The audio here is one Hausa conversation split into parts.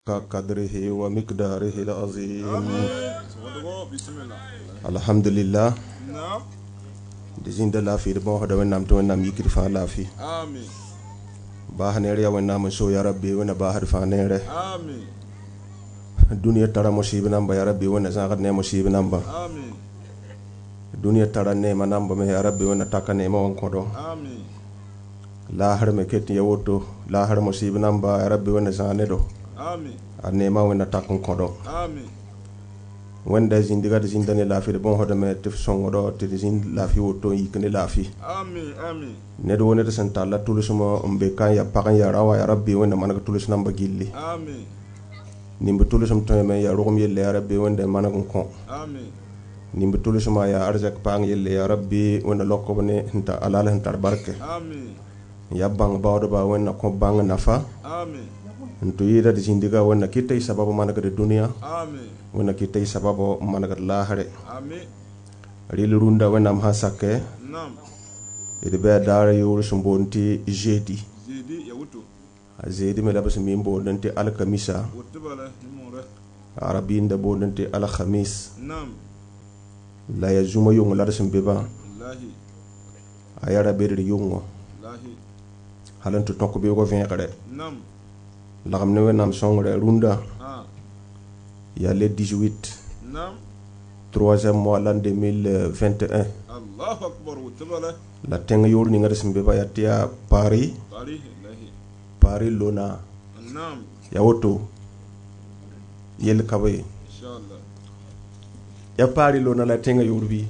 قدره ومقداره العظيم. الحمد لله. دزين لا في ربما هذا ونام تو ونام يكري فعلا في. آمين. باهنيريا ونام شو يا ربي ونباهر فانيره. آمين. الدنيا ترى مصيبة نامبا يا ربي ونزاغ نيم مصيبة نامبا. آمين. الدنيا ترى نيم نامبا يا ربي ونتاك نيم وانكودو. آمين. لا هرم كتني يوتو لا هرم مصيبة نامبا يا ربي ونزاغ ندو. Amen. Anema wena takun kodo. Amen. Wenda zindiga zindane lafi de bon hoda me tif songodo te zin lafi woto yikne lafi. Amen. Amen. Nedo wona de santalla tulusuma umbe kan ya pakan ya rawa ya rabbi wenda manaka tulus namba gilli. Amen. Nimbe tulusum to me ya rogum yelle ya rabbi wenda manaka kon. Amen. Nimbe tulusuma ya arzak pang yelle ya rabbi wenda lokko bone nta alala ntar barke. Amen. Ya bang bawdo ba wenda ko bang nafa. Amen. Ntu yida di sindiga wana kita sababu manaka de dunia. Amen. Wana kita sababu manaka lahare. Amen. Rili runda wana mhasake. Nam. Idi bea dara yuru sumbonti jedi. Jedi ya wutu. Jedi melabas mimbo nanti ala kamisa. Wutu bala nimore. Arabinda bo nanti ala khamis. Nam. La yazuma yungu la simbeba. Wallahi. Ayara beri yungu. Wallahi. Halantu tonko be ko vengare. Nam. La ramne wenam songre runda. Il y a le 18. Nam. 3e mois l'an 2021. Allahu Akbar wutbala. La tenga yor ni ngare simbe ba yatia Paris. Paris lahi. Paris lona. Nam. Ya woto. Yel kabe. Inshallah. Ya Paris lona la tenga yor bi.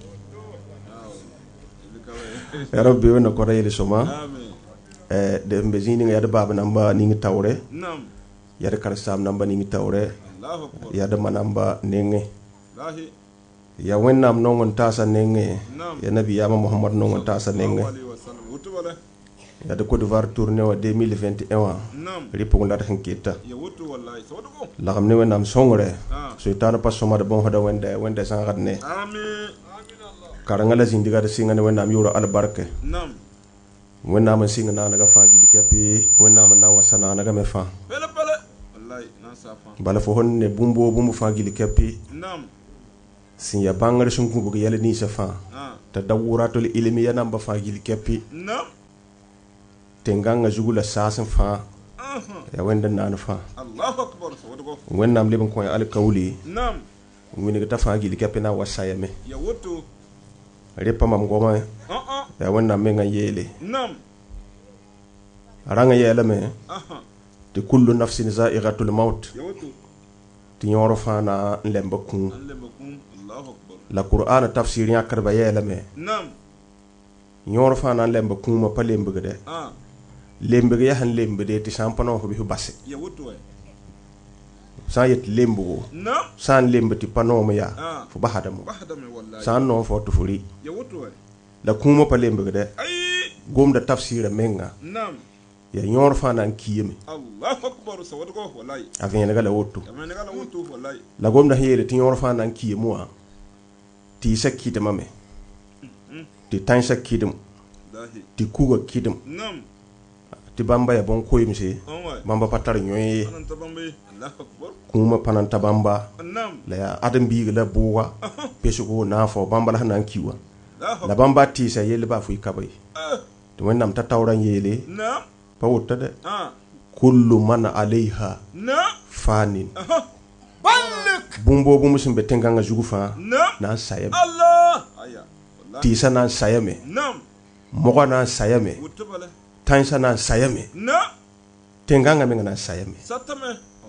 Ya rabbi wena ko rayel soma. Amen. De mbezini ya da baba namba ningi tawre. Nam. Ya da karsam namba ningi tawre. Allahu Akbar. Ya da manamba nenge. Lahi. Ya wennam nongon tasa nenge. Nam. Ya nabi ya Muhammad nongon tasa nenge. Ya da Côte d'Ivoire tourné wa 2021. Nam. Ripo ngata hinkita. Ya wutu wallahi sodo. La xamne wennam songre. So itana pas soma de bon hoda wende sangadne. Amin. Karangala zindiga de singane wennam yoro albarke. Nam. Wena ma singa na naga fa gili kepi wena ma na wasana naga me fa pele wallahi na safa bala fo honne bumbo fa gili kepi nam sin ya bangare sun ku bugo yale ni sa fa ta dawurato li ilmi ya namba fa gili kepi nam tenganga jugula sasan fa ya wenda na fa Allahu Akbar so wena am lebon ko al kawli nam wini ga fa gili kepi na wasaya me ya woto repa mam goma ya wena menga yele nam aranga yele me te kullu nafsin za'iqatul maut ti nyoro fana lemba kun Allahu Akbar la Qur'an tafsir ya karba yele me nam nyoro fana lemba kun ma palembe gade lembe ya han lembe de ti sampano ko bi basse ya woto san yet lembo nam san lembe ti panoma ya fu bahadamo wallahi san non fo to furi ya woto la kuma palembe gade ay gomda tafsira menga nam ya nyor fana kiyeme Allahu Akbar sawado ko wallahi aven ngala woto wallahi la gomda hele ti nyor fana kiyemo ti sakite mame ti tan sakidum wallahi ti kuga kidum nam ti bamba ya bon koyimse bamba patar nyoy Allahu Akbar kuma pananta bamba nam la ya adam bi la buwa pesugo na fo bamba la nan kiwa la bamba ti sa yele ba fu kabay to wennam ta tawran yele na pa wotta de kullu man alayha na fanin balik bumbo bu musim betenganga jugu fa na sayam Allah aya ti sa na sayame nam mo na sayame wutbala tan sa na sayame na tenganga me na sayame satame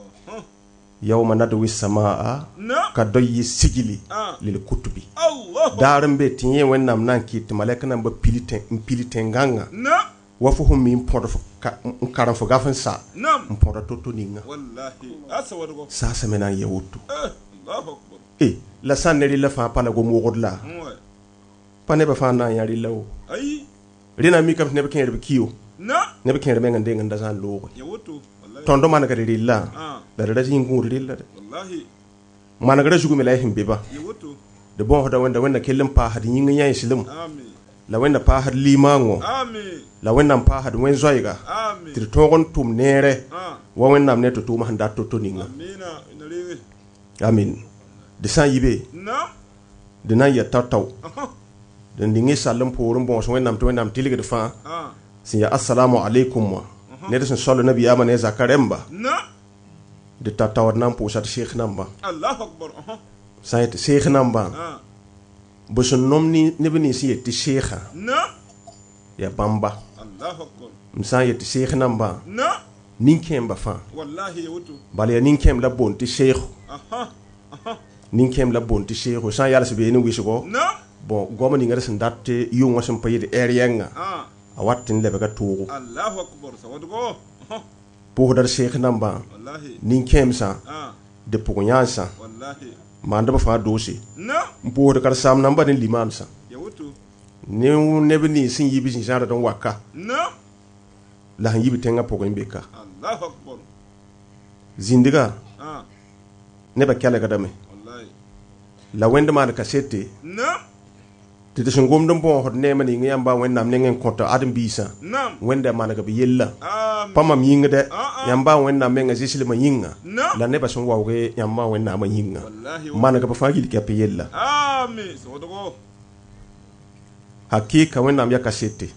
yawma nadwi samaa kadoyi sigili lil kutubi darambe tinye wennam nanki to malaka nan ba piliten ganga wafuhum min podo karam fo gafan sa podo toto ninga wallahi asawado sa semena yewutu Allahu Akbar la saneri la fa pala go mo godla pane ba fa na yari law ay rina mi kam ne be kenre be kiyo ne be kenre me ngande nganda san lo yewutu tondo man ga rilla da rada ngur rilla wallahi man ga jugu melay himbe ba de bon hoda wenda kellim pa hadi nyinga nyaay silim amin la wẽnna paasd limaango la wẽnnaam paasd wẽn zoɛɛga tɩ d tõog n tʋm neere wa wẽnnaam ne tɩ tʋʋma sẽn dat to-to ninga amin d sã n yibe d na n ya tao-tao d ning y sall n poor n bõos wẽnnaam tɩ wẽnnaam tɩlgd fãa sẽn ya assalamu alaikum wã ned sẽn sol nabiyaamã ne zaka rẽmba d tao-tao d na n pʋʋsa tɩ sheekh nambã sã n yetɩ sheekh nambã bõ sẽn nom neb nins n yetɩ sheekã ya bãmba m sã n yetɩ sheekh nambã nin-kẽemba fãa bala ya nin-kẽem la boond tɩ sheekh nin-kẽem la boond tɩ sheekho sã n yals bee ne wɩsgo bõn gom ninga d sẽn dat tɩ yʋngã sẽn pa yɩd ɛɛr yɛngã a wat tɩ n lebga toogo pʋʋsda d sheekh nambã nin-kẽemsã de pʋg-yãnsã maandb fãa doose n pʋʋsd kar-saam namba ne limaamsã ne neb nins sẽn yib zĩ zãrd n waka la sẽn yib tẽngã pʋgẽ beka zĩndga nebã kɛlgdame la wẽnd maan kasete tɩ d sẽn gomd n bõosd neemã ning yãmba wẽnnaam neng n kõta ãdem-biisã wẽnda maneg b yella pa mam yĩngdɛ yãmba wẽnnaam menga zɩslmã yĩnga la nebã sẽn waooge yãmba wẽnnaamã yĩnga maneg b fãa yil kɛp yella hakɩɩka wẽnnaam ya kasete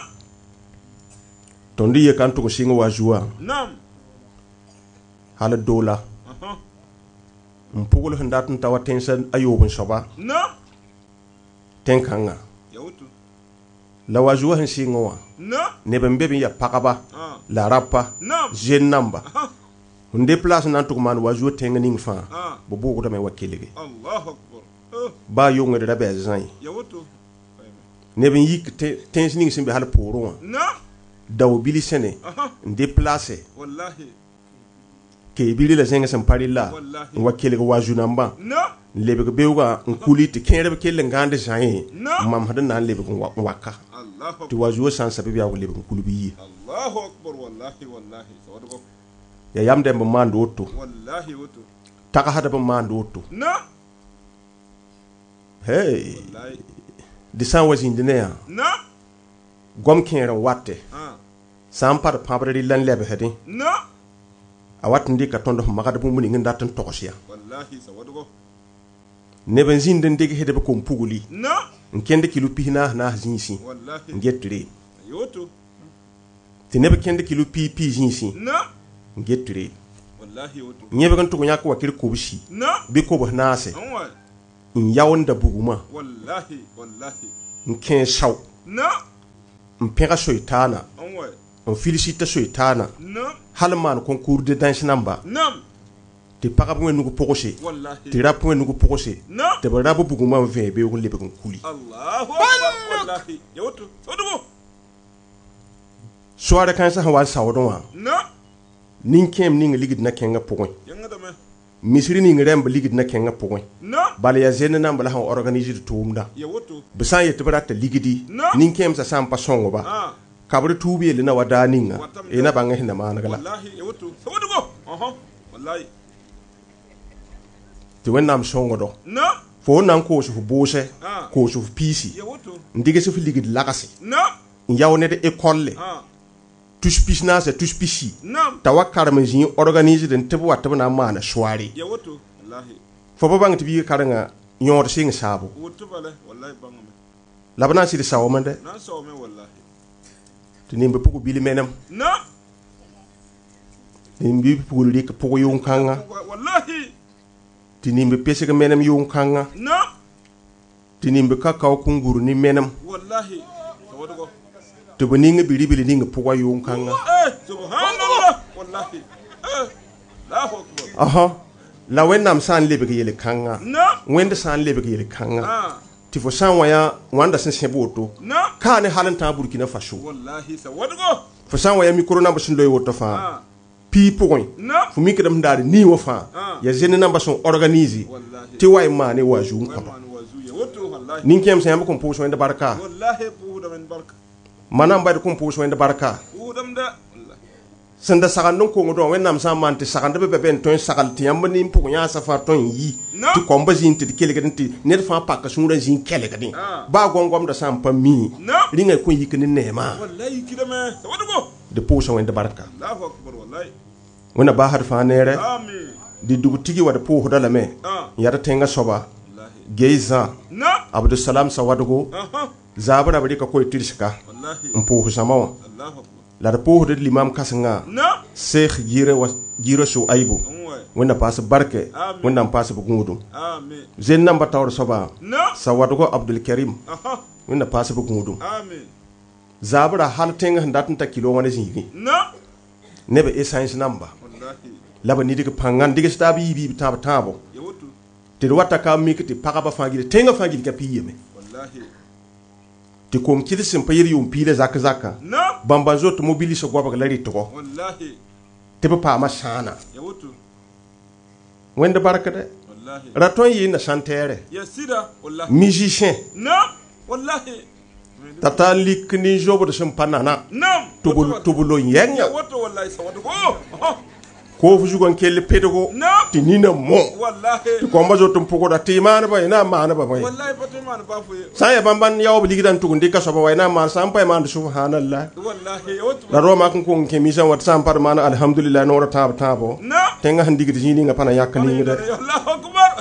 tõnd y yeka n tʋg sɩng wa zuwã hal doola n pʋgl sẽn dat n ta wa tẽnsa a yoob n soaba tẽn-kãngã la wa zuwã sẽn sɩngẽ wã neb n be bɩ n ya pagba la rapa zen namba n de place n na n tʋg maan wa zuwã tẽng ning fãa bɩ bʋʋgdame wa kelge baa yʋngd ra bɩ a zãe neb n yik tẽns ning sẽn be hal poorẽ wã dao bili sẽne n de place kee bili la zẽng sẽn pa rɩlla n wa kelg wa zu nambã n lebg beoogã n kuli tɩ kẽedb kell n gãand zãe n mamsd n na n lebg n waka tɩ wa zuwã sã n sa bɩ b yaa lebg n kul bɩ yie ya yam dẽmb n maand woto tagsdb n maand woto hey dɩ sã n wa zĩnd ne yã gom kẽer n wate sã n par pãbd rɩlla n lebsdẽ a wat n dɩka tõnd f magd bũmb ning n dat n togs ya neb n zĩnd n degsdb kom-pugli n kẽnd kilo pis-naas zĩisẽ n get re tɩ neb kẽnd kilo pis zĩisẽ n get re yẽbg n tʋg yãk wa kɩr kobsi bɩ kobs naase n yaoonda bugumã n kẽ sao n pẽga soɩtaana n filsita soɩtaana hal n maan concours de dãns namba tɩ pagb wẽ nug pʋgse tɩ rap wẽ nug pʋgse tɩ b rab bugumã n vẽe beoog n lebg n kuli soara kãensã sẽn wa n saoodẽ wã nin-kẽem ning ligd na kẽngã pʋgẽ misri ning rẽmb ligd na kẽngã pʋgẽ bala ya zen namba la sẽn organisd tʋʋmda b sã n yetɩ b rata ligdi nin-kẽemsã sã n pa sõngba kabr tuub yell na wa daa ninga y na bãng sẽnda maaneg la tɩ wẽnnaam sõngdo fo n na n koos f boosɛ koos f piisi n dɩgs f ligd lagse n yao ned école tus pis-naasã tus pisi t'a wa karem n zĩ organisd n tɩ b wa tɩ b na n maana soare fo pa bãng tɩ biig karengã yõod sɩng saabo la b na n sɩd saoome dɛ tɩ nimb pʋg bil menem nimb pugl rɩk pʋg yʋng-kãngã tɩ nimb pesg menem yʋng-kãngã tɩ nimb kakao kũngur ne menem tɩ b ning bi-ribl ning pʋga yʋng-kãngã la wẽnnaam sã n lebg yel-kãngã wẽnd sã n lebg yel-kãngã tɩ fo sã n wa yã wãnda sẽn sẽb woto kaa ne hal n tãag burkina faso fo sã n wa ya mikro namba sẽn loe woto fãa pii pʋgẽ fo mikdame sẽn daad nii wã fãa ya zen namba sẽn organise tɩ wa y maane wa zu n kõdo nin-kẽem sẽn yãmb kõn pʋʋs wẽnd barka mana n bad kõn pʋʋs wẽnd barka sanda sagandon ko ngodo wennam samante sagande be ben ton sagal ti yamba ni mpugo nya safa ton yi ti komba jin ti kele gadinti net fa pakka sura jin kele gadin ba gongom da sampa mi ringa ko yikini nema wallahi kidame wadugo de posa wende baraka Allahu akbar wallahi wona ba har fa nere amin di dugu tigi wada po da lame yada tenga soba geiza abdul salam sawadugo zabara bari ka koy tirshika wallahi mpo samawa Allahu akbar la da po de limam kasanga sheikh gire su aibu wanda pasu barke wanda pasu bugudu amin zen namba tawr soba sawadugo abdul karim wanda pasu bugudu amin zabara hal tenga ndatin ta kilo wani zingi nebe essence namba wallahi laba ni diga pangan diga stabi bi tabo yawutu te wata ka mikiti pakaba fangile tenga fangile ka piyeme wallahi ti kom kidi sim payiri yum pile zaka bambanzo to mobili so goba lari to wallahi te pa ma sana yawutu wende barka de wallahi raton yi na chantere yasida wallahi musicien wallahi tata lik ni jobo de sim panana tubulo yenga yawutu wallahi sawadugo ko fu jugon kelle pedogo ti nina mo wallahi ko mbazo tum pugo da ti mana ba ina mana ba bay wallahi patu mana ba fu sa ya bamban yawo ligidan tugu ndika so ba wayna man sampa man subhanallah wallahi yawutu la roma kan ko ke misa wat sampar mana alhamdulillah no rata tabo tenga handigiti jini nga pana yakani ngade Allahu akbar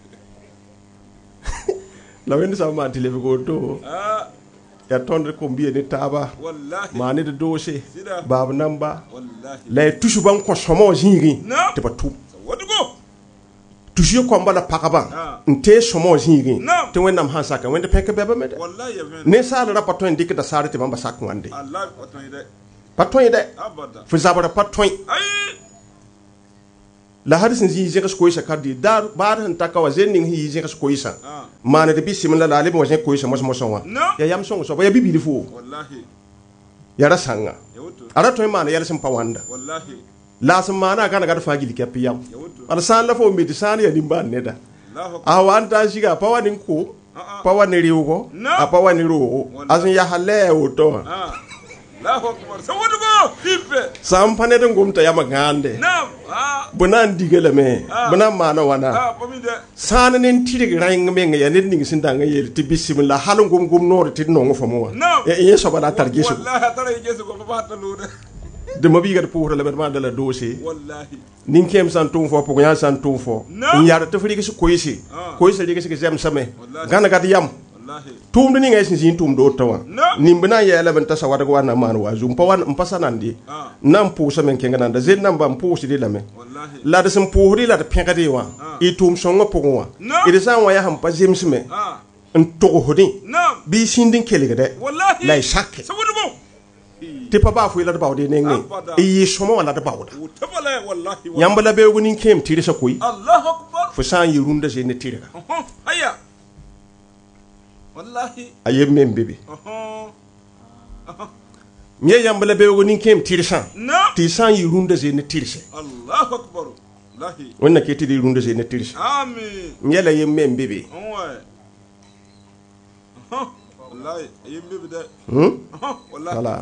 la wendi sa man tilebe go to ya tonde ko mbiye ni taba wallahi mani de doshe bab namba wallahi la tushu ban ko somo jingi te batu wadugo tushu ko mbala pakaba nte somo jingi te wennam hansaka wende peke beba mede wallahi ne sa la rapato ndike da sare te bamba sakku ande Allah patoi patoi de abada fu zabara patoi ai la hadisin zi zeka skoisa kadi dar bar han takawa zening hi zeka skoisa mana de bisim la lalim wa zeka skoisa mos wa ya yam songo so ba ya bibili fu wallahi ya rasanga yawutu ara to mana ya sim pawanda wallahi la sam mana kana ga fa gili kapi yam yawutu ala san la fo medicine ya dimba neda Allahu awan ta shiga pawani ko pawani riugo a pawani ro azun ya halle oto Allahu akbar sawadugo hippe sam panede ngumta ya magande nam bunan digele me bunan mana wana pamide sana nen tirig rang menga ya nen ngi sindanga yel ti bismillah halum gum no ti no ngo famo e yeso bana targisu wallahi tara yeso ko ba talude de mabi gar pour le ma de la dossier wallahi nin kem san tum fo pour yan san tum fo nyaara te fri ko yisi ko yisi ligi ci jam same gana gad yam tum ni ngay sin tum do tawa nimbina ya la ben tasa wada wana man wa zum pa wan mpasa nandi nam pu samen kenga nanda zen nam bam pu si la me la de sim pu ri la de pekade wa e tum songa pu wa e de san wa ya ham pa jim sime en to hodi bi sindin kelige de la shakke te pa ba fu la de bawde ne ngi e yi somo wala de bawda yambala be gunin kem tire sa koy Allahu akbar fu san yi runda je ne tire aya wallahi ayem mem bebe nye yambala be gunin kem tire san ti san yi runda je ne tire se Allahu akbar wallahi wonna ke ti runda je ne tire se amin nye la yem mem bebe wallahi ayem bebe de wallahi wala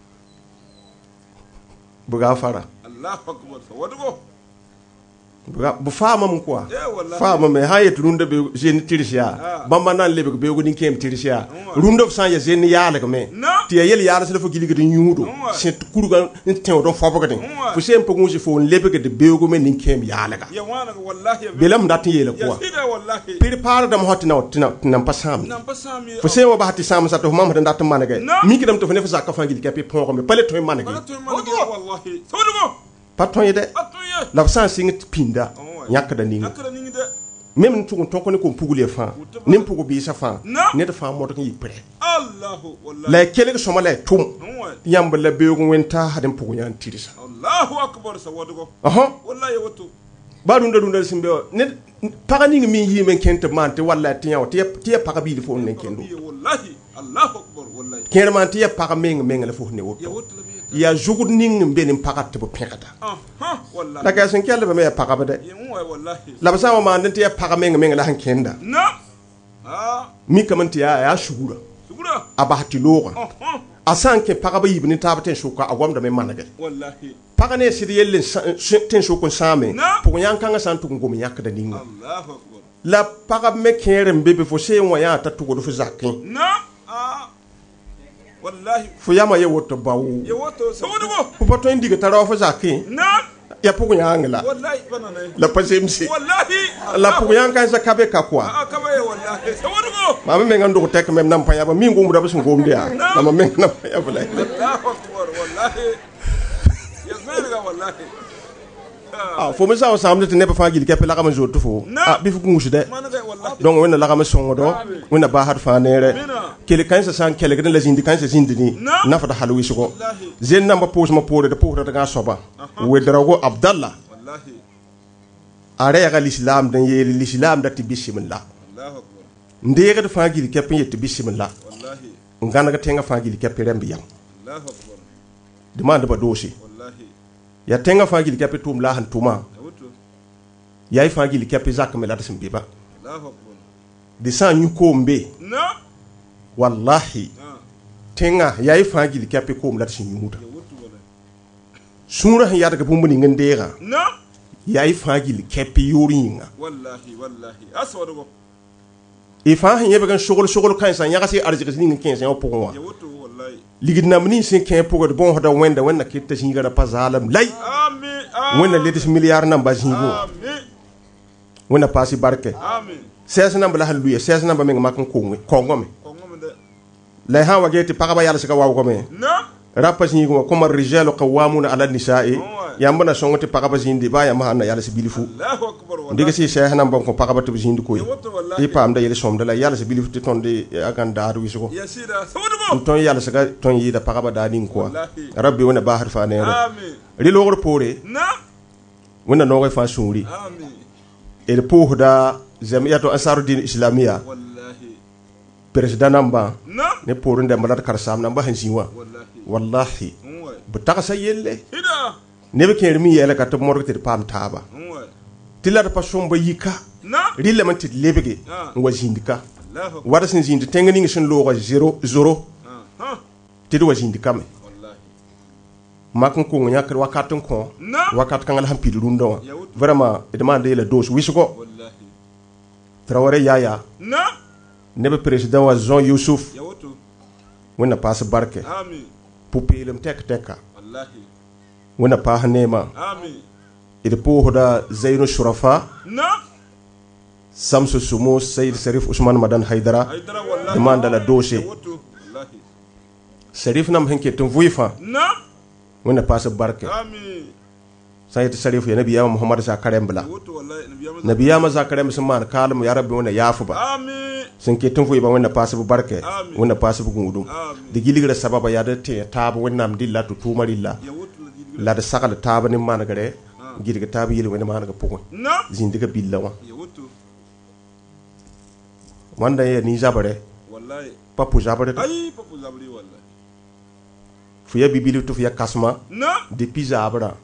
buga fara Allahu akbar sawadugo buga bu fama mun quoi fama me hayet runda be jeni tirisia bamba nan lebe be go din kem tirisia runda san ya jeni yala ko me ti yel yala se fo gili gidi nyudo se kuruga te do fo boga den fu se mpo ngi fo lebe ke de be go me din kem yala ga ya wana wallahi belam dat yele quoi wallahi pir par dam hotina tina pasam fu se wo bahati sam sa to mam dat manage mi ki dam to fa ne fa ka fa gili ke pe pon ko me pale to manage wallahi sawadugo paton yede la san sing pinda yak da ninga même tu ton ko ne ko pugule fa nim pugu bi sa fa ne da fa mo to yi pre Allahu wallahi la kele so mala tum yamba la be go wenta hadem pugu nyan tirisa Allahu akbar sawadugo wallahi wato ba dunda simbe ne pagani mi yi men kente mante walla tiyaw tiya paga bi fo ne kendo wallahi Allahu akbar wallahi kere man tiya paga men la fo ne woto ya jugur ning benim pagat bo pekata wallahi la ka sen kelle be me paga be de wallahi la ba sama man tiya paga men la han kenda mi kamanti ya shugura abahati loga asan ke pagaba yibni tabaten shuka agwam da me manage wallahi pagane sidi yelle ten shukun same pour yankanga santu ngum yakda ninga Allahu akbar la pagab me kere mbebe fo se waya ta tugo fu zakin na wallahi fu yama ye woto bawu ye woto sawodugo fu pato indiga taraw fu zakin na ya pugu yangla wallahi banana la pasemsi wallahi la pugu yankan sa kabe ka kwa kabe wallahi sawodugo mama me ngando tek mem nam panya ba mi ngum da bus ngum dia mama me nam panya ba lay Allahu akbar wallahi yazmega wallahi fo me sa samde te ne ba fagil kepe la kam jotu fo bi fu ngushi de donc wona la kam songo do wona ba har fa nere kele kan sa san kele gden la jindi kan sa jindi ni na fa da halwi sugo zen namba pose ma pore de pore da soba we drago abdallah wallahi are ya l'islam dan ye l'islam da ti bismillah Allahu akbar ndege de fagil kepe ye ti bismillah wallahi ngana ga tenga fagil kepe rembi yam Allahu akbar demande ba dosi wallahi ya tenga fagil kepe tum la han tuma yaay fagil kepe zak me la tasim biba Allahu akbar de san nyuko mbe na wallahi tenga yaay fagil kepe ko mlat sin yumuta sura ya daga bumbuni ngandera na yaay fagil kepe yoringa wallahi aswadugo e fa han yebe kan shogol kan san yaga si arjika sin ngin sen opo wa wallahi ligidna mni sin ken pogo de bon hoda wenda kitta sin gara pazalam lay amin wenda letis milliard nan ba singo amin wenda pasi barke amin 16 namba la haluya 16 namba me makan kongome la ha wageti pagaba yalla sika waw ko me na rapa singo kuma rijalu qawwamuna ala nisa'i yambana songoti pagaba zindi ba ya mahana yalla sibilifu Allahu akbar wallahi ndiga si cheikh nan bon ko pagaba to zindi koy e pam da yele somda la yalla sibilifu ti tonde akan daadu wisiko ya sida sawodugo ton yalla sika ton yida pagaba daadin ko rabbi wona ba har fa ne amin ri logor pore na wona no fa suri amin e pohda jami'atu ansarudin islamiyya wallahi president namba na ne pore ndem lat karsam namba hanjiwa wallahi bu takasa yelle hida ne be ken mi yele ka to morgete pam taba tilar pa somba yika na rille man tit lebege wa jindika Allahu wada sin jindi tengani ngi sun logo 0 tit wa jindika me wallahi makon ko nya kar wakatun ko na wakat kan alham pidu rundo vraiment e demande le dos wisugo wallahi Traoré yaya na ne be president wa Zon Youssouf yawoto wona passe barke amin pupilum teka wallahi wona pa hanema amin ide pohda Zainu Shurafa na Samsu Sumo Sayyid Sharif Usman Madan Haidara wallahi demande la dossier yawoto wallahi Sharif nam henke tum vuifa na wona passe barke amin Sayyid Sharif ya nabiya Muhammad Zakarem bla yawoto wallahi nabiya Zakarem man kalam ya rabbi wona yafu ba amin sun ke tun vuiba wona passe barke wona passe gudum amin de giligra sababa ya da te tabu wona am dilla to tumarilla yawoto la da sakala tabu ni man gare gidga tabu yele wona man ga pokon na zindiga billa wa yawoto wanda ya ni jabare wallahi papu jabare ay papu zabri wallahi fu ya bibili to fu ya kasma na depuis jabara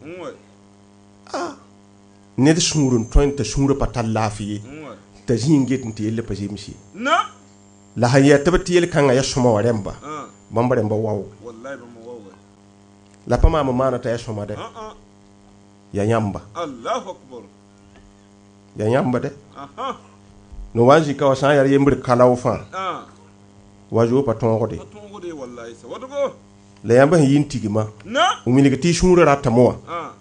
ne de sungurun ton ta sungura patal lafiye ta jinget nti yelle pa jimsi na la haya tabati yelle kan ya soma waremba bambare mba waw wallahi ba mo waw la pama ma mana ta ya soma de ya nyamba Allahu akbar ya nyamba de no wanji ka wasan yar yembir kalaw fa wajo pa ton gode wallahi sawadugo la yamba yintigi ma na umini ti sungura ratamo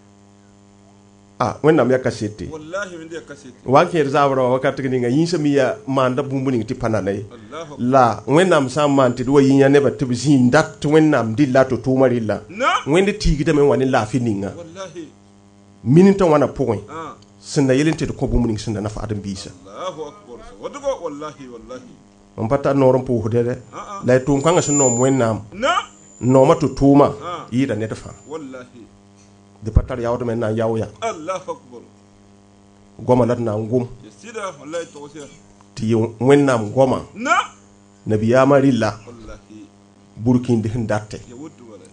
wanda am yakasete wallahi wanda yakasete wanke zabara wakati ni nga yinsa miya manda bumbuni ti pananai la wanda am sam manti do yinya ne bat bizin dat wanda am dilla to tumarilla wanda tigi da men wani lafininga wallahi minita wana point sinda yelente ko bumbuni sinda na fa adam bisa Allahu akbar wadugo wallahi on pata noron po hodede la tum kanga sunno wanda na no matu tuma yida ne fa wallahi de patar yawdo men na yawya Allahu akbar goma lat na ngum yasida wallahi tawsiya ti wennam goma na nabiya marilla wallahi burkin de ndatte yawudu wallahi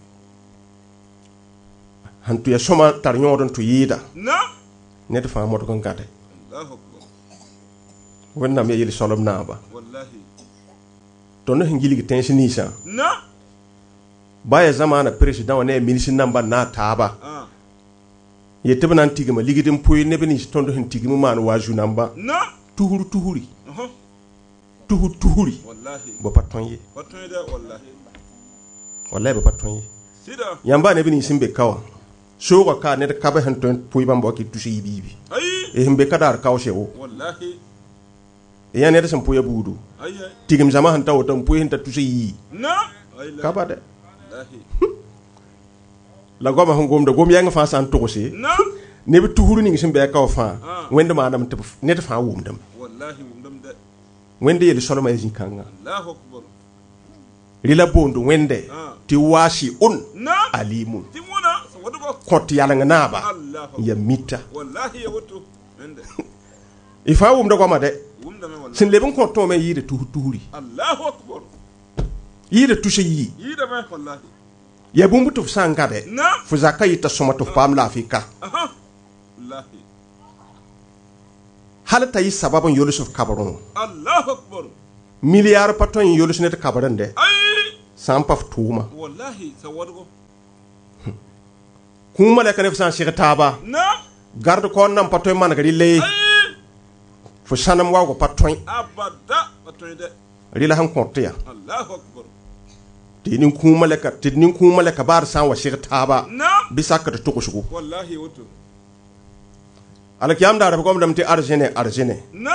hantu ya soma tar nyodon to yida na ne de fa moto kan gade Allahu akbar wennam ya yeli solom na ba wallahi to no ngili tensinisa na baya zamana president ne ministre namba na taba yete banan tigima ligidin poy ne beni tondo hen tigima man waju namba na tuhuri wallahi bo patonye da wallahi bo patonye sida yamba ne beni simbe kawa so ko ka ne ka ba hen ton poy bambo ki tushi bibi ay e himbe kadar kawshe o wallahi e ya ne da sam poy budu ay tigim zama han taw tan poy hen ta tushi na ka ba de wallahi la goma hon gom de gom yang fa san togose na ne bi tuhuru ni simbe kawa fa wende manam te ne ta fa wumdam wallahi wumdam de wende yeli soloma e zinkanga Allahu akbar rila bondo wende ti washi na alimun timuna sawadu ko koti yala naba Allahu ya mita wallahi ya wutu wende ifa wumda goma de wumdam wallahi sin lebon ko to me yide tuhuri Allahu akbar yide tushe yi yida me wallahi ya bumbu to sanga de na fu zakai ta soma to pam la afika aha wallahi halata yi sababun yolusuf kabaron Allahu akbar miliyar paton yolus ne ta kabaran de ay sampaf tuma wallahi sawadu ko kuma le kan fsan shirtaba na garde ko nam paton man gari le ay fu sanam wa ko paton abada patoyde rila han kontiya Allahu akbar tinin kuma le ka bar san wa shirtaba na bisa ka to ko shugo wallahi wutu alakiyam da ko dam ti arjene na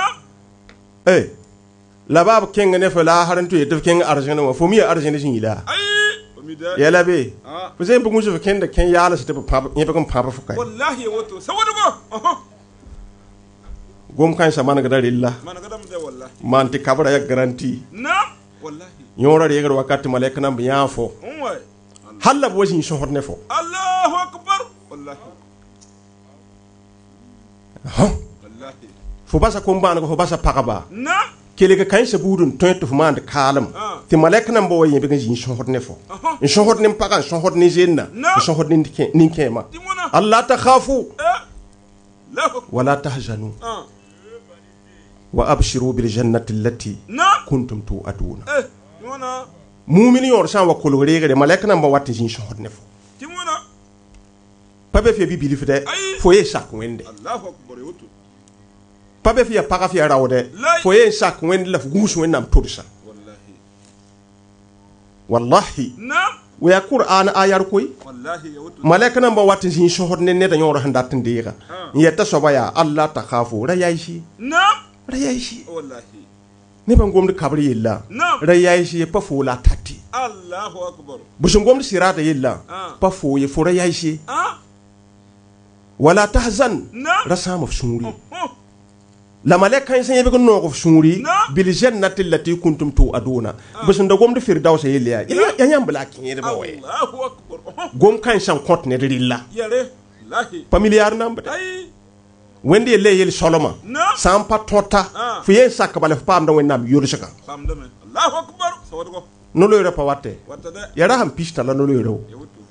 la bab kenga ne fa la harantu yedef kenga arjene wa fo mi arjene sin ila ay umida ya labe fu zai bugun su ken da ken ya ala sita pa ya bugun papa fu kai wallahi wutu sawadu ko gom kan sa man ga darilla man gadam de wallahi man ti kabara ya garanti na wallahi yora re gar wakati malaika nam ya fo umma halla bo sin so horne fo Allahu akbar wallahi wallahi fo basa ko mbana ko fo basa pakaba na kele ka kan sa budun tonto fo man kalam ti malaika nam bo wayin be gan so horne fo in so horne pakan so horne jenna so horne ninkema dimuna Allah ta khafu lahu wala tahzanu wa abshiru bil jannati allati kuntum tu'aduna dimuna mu'mini yor san wa kolore gade malaika nan ba watin sin so horne fo dimuna pabe fi bibili fide fo ye sak wende Allahu akbar wutu pabe fi ya paga fi rawde fo ye sak wende la gumus wennam todsa wallahi na wa ya qur'an ayar koy wallahi wutu malaika nan ba watin sin so horne ne da yor handa tindira yetta so baya Allah ta khafu rayashi na rayashi wallahi ne ban gomdi kabri yilla rayashi pa fo la tati Allahu akbar bushin gomdi sirata yilla pa fo ye fo rayashi wala tahzan rasa mafsuri la malaika yin sanye bikin noko suri bil jannati allati kuntum tu'aduna bushin da gomdi firdaus yilla ya nyam blakin yede ba waye Allahu akbar gom kan san kont ne rilla yare lahi familiar number ay wende le yel soloma sam pa tota fu yen sakabale pam da wennam yorushaka pam da men Allahu akbar sawadu ko no lo yora pa watte watta de ya raham pista la no lo yoro ya wutu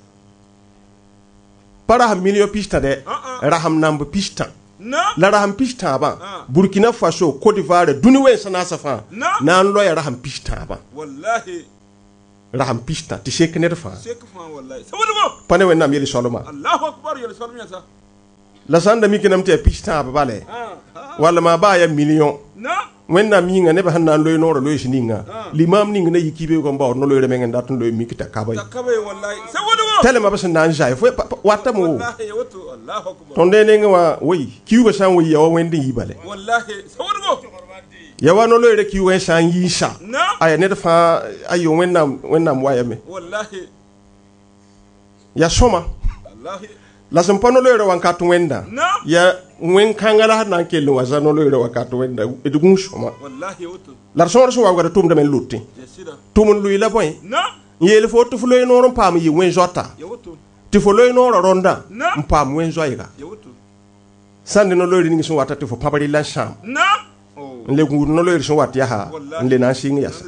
para ham milio pista de raham nambu pista na la raham pista ba Burkina Faso Côte d'Ivoire duni wen sana safa nan lo ya raham pista ba wallahi raham pista ti shekne fa shek fa wallahi sawadu ko pane wennam yel soloma Allahu akbar yel solmi sa la sanda mi kinam te pista ba bale wala ma ba ya million na wennam yinga ne ba hannan loy noro loy sininga limam ninga ne yikibe ko mbaw no loy remen ndatun loy mikita kabay takabe wallahi sawadu ko tele ma ba san nan jay fo watta mo wallahi ya wutu Allahu akbar tonde ne nga way kiwa san way yawa wende yibale wallahi sawadu ko yawa no loy re kiwa san yisha na aya ne fa ayo wennam wayame wallahi ya soma wallahi la san pano loy re wankatu wenda na ya wen kangala nan ke lo wazano loy re wakatu wenda edugun soma wallahi wutu la son so wagara tum da men lutti jesida tumun luy la boy na yele fo to fuloy noron pam yi wen jota ya wutu ti foloy noro ronda na mpam wen zoyga ya wutu sande no loy ni so wata ti fo pabari lan sham na oh le ngur no loy so wat ya ha le nan singi yasa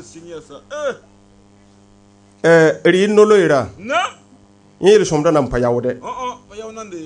ri no loy ra na yele somda nam pa yawde pa yaw nande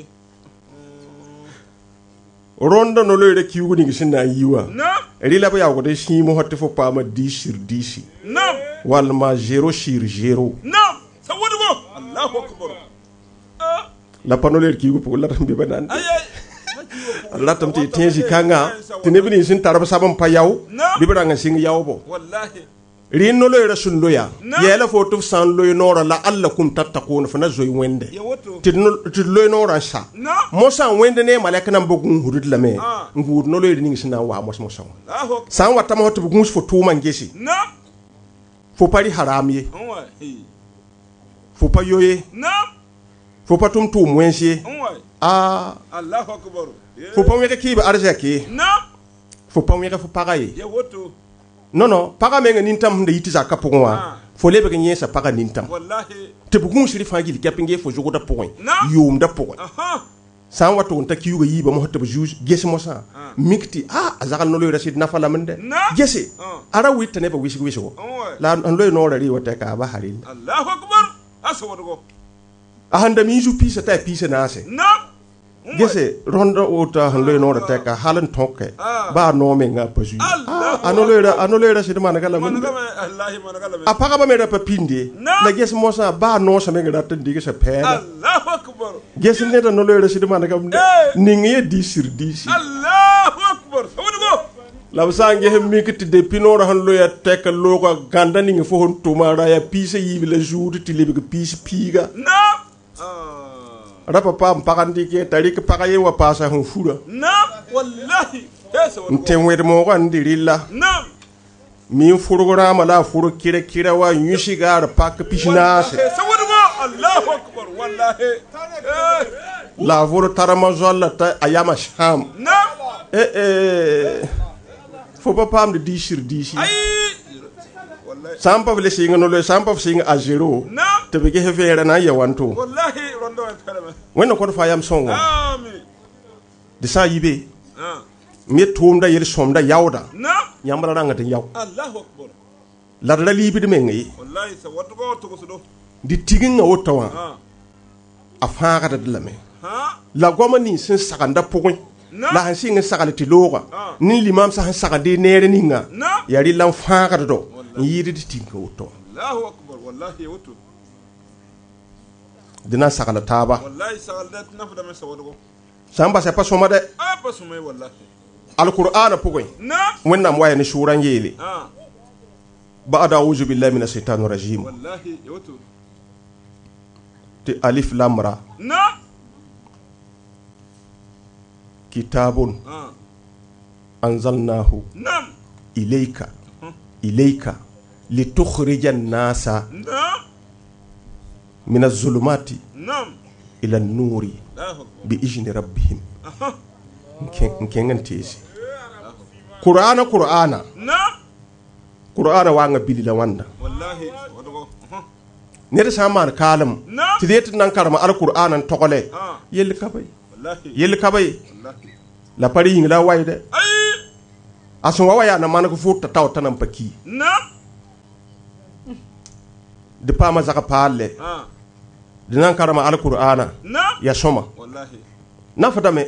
ronda no loy re kiwu ni sinna yiwa na ri la ba yawde shi mo hotte fo pama 10 sur 10 na wal ma 0 sur 0 na sawadu ko Allahu akbar. la panoler ki go pour la tambe banan Allah tam ti tenji kanga tinebini sin taraba sabam pa yaw bibra nga sing yaw bo Wallahi. rin no loy rasul loya yela fo tuf san loy nora la allakum tattaqun fa na zoy wende Ya woto. ti loy nora sa mo san wende ne malaka nan bogun hudud la me ngud no loy ni sina wa mo san Allahu akbar. san wata mo to bogun fo to man gesi fo pari haram ye Onway. fo pa yoye fo pa tum tu mwensi Onway. Allahu akbar. fo pa weke ki ba arzaki fo pa weke fo pagaye Ya woto. non paga menga nintam de yiti zakka pogwa fo lebe ke nyesa paga nintam Wallahi. te bugun shiri fangili kapinge fo jogo da pogwa yum da pogwa san wato on taki yuga yiba mo hotta juge gese mo sa mikti azagal no loy rasid nafala mende gese ara witta ne ba wisi ko la an loy no rari wata ka ba haril Allahu akbar. Asawado. ahanda mi ju pisa ta pisa na se gese ronda ota han loy no rata ka halan tokke ba no me nga pasu ano loy rasid man kala mende Wallahi man kala. apaga ba me da papinde la gese mo sa ba no sa me nga tan dige sa pena Allahu akbar. gese ne da no loy rasid man ka ningi 10 sur 10 Allahu akbar. Sawado. labsange hem mikiti de pinora han loya tek loko gandani ngi fo hon tumara ya pise yibi la jour ti libi pise piga rapa pam pakandi ke tari ke pakaye wa pasa hon fura wallahi ntemwede mo ko andirilla min furgora mala furu kire wa nyushi gar pak pishinase Allahu akbar wallahi la furu tarama zolla ta ayama sham faut pas pam de 10 sur 10 sampa vle singa no le sampa singa a zero te be ke fere na ya wanto wallahi rondo kalama wenno ko fa yam songo amin de sa yibe mi tumda yel somda yawda nyamra ranga te yaw Allahu akbar la la libi de mengi wallahi sa wadu ko to ko do di tigin nga wotawa a faga de la me la goma ni sin sakanda pokon la han sin sakala ti loga ni limam sa han sakade nere ninga yari lan faga do yiri di tinga woto Allahu akbar wallahi woto dina sakala taba wallahi sakala dat nafda me sa wadu ko samba se pa soma de pa soma wallahi alquran pokon wenna mo wayani shuran yele بعد أعوذ بالله من الشيطان الرجيم والله يوتو تي ألف لام را كتاب أنزلناه إليك لتخرج الناس من الظلمات إلى النور بإذن ربهم نكين قرآن Qur'ana wanga bilila wanda wallahi wadago nere saman kalam tidet nan karama alqur'anan tokole yel kabay la pari ngila wayde asun waya na manako futta taw tanam paki de pama zaka palle dinan karama alqur'ana ya soma wallahi na fatame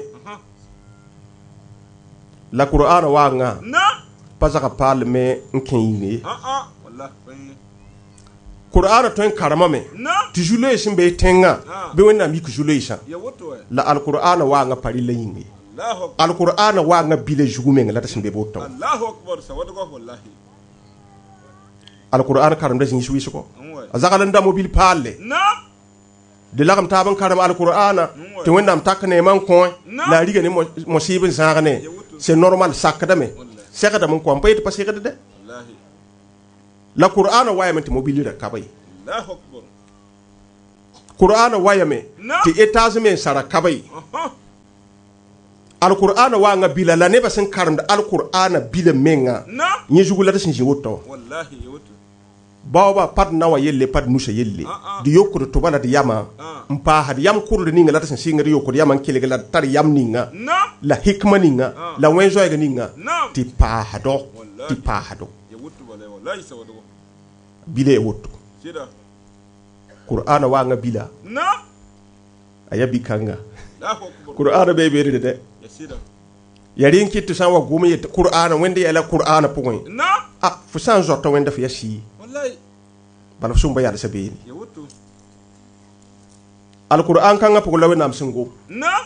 la qur'ana wanga pasaka parle me nkeyini wallahi qur'ana to en karama me ti julo simbe tenga be wonna mi ku julo isa la alqur'ana wa nga pari la yingi alqur'ana wa nga bile jugume nga la simbe bo taw Allahu akbar sawado ko wallahi alqur'ana karam da sin suwi ko azaka lan da mobil palle de la kam taban karam alqur'ana to wonna am takne man ko la riga ni mo sibin sagane c'est normal sakada me sekada mun ko ampayte parce que de wallahi la qur'ana wayamente mobile da kabay Allahu akbar qur'ana wayame ti etazme sara kabay al qur'ana wa nga bila la ne basen karam da al qur'ana bila menga ni jugula da sinji wotto wallahi yoto bawba pad nawa yelle pad nusa yelle di yokko to bala di yama mpa had yam kurdu ninga la sin singa di yokko yam kele la tar yam ninga la hikma ninga la wenzo ga ninga ti pa hado ya wutu wala wallahi sawado bile wotto sida qur'ana wa nga bila ayabi kanga qur'ana be be de ya sida yarin kitu san wa gumi qur'ana wende ela qur'ana pokoy fu san jotto wende fi yasi wallahi bala sumba yalla sabini ya wutu القرآن كان بقول له نام سنغو نعم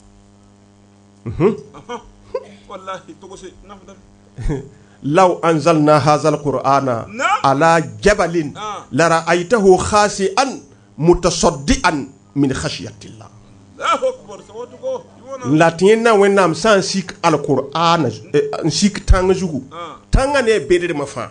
والله تقصي نعم لو أنزلنا هذا القرآن على جبل لرأيته خاسئا متصدئا من خشية الله الله أكبر سواتكو لاتينا وينام سان سيك القرآن سيك تانجو تانغاني بيدر مفا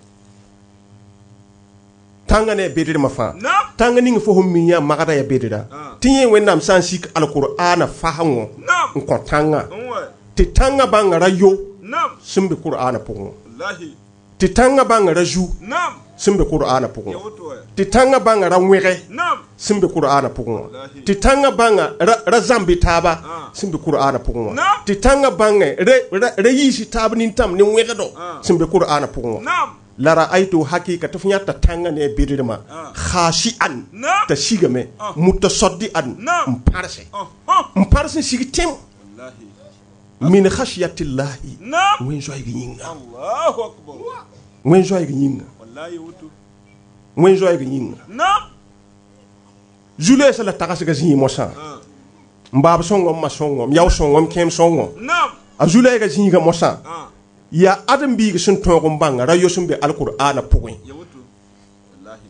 tangane bedere mafa tangani fo hommiya magada ya bedera tinye wennam san sik alqur'ana fahango ko tanga ti tanga banga rayo simbe qur'ana pongo wallahi ti tanga banga raju simbe qur'ana pongo ti tanga banga ranwere simbe qur'ana pongo ti tanga banga razambi taba simbe qur'ana pongo ti tanga banga re yisi taba nintam ni wegedo simbe qur'ana pongo lara aitu hakika tafnya tatanga ne bidirma khashian ta shigame mutasaddian mparse shigitem wallahi min khashiyatillahi wen joy ginga Allahu akbar wen joy ginga wallahi wutu wen joy ginga na jule sala takasiga zinyi mosa mbab songo ma songo yaw songo kem songo na a jule ga zinyi ga mosa ya adam bi sun togon banga rayo sun be alqur'ana pugun yawutu wallahi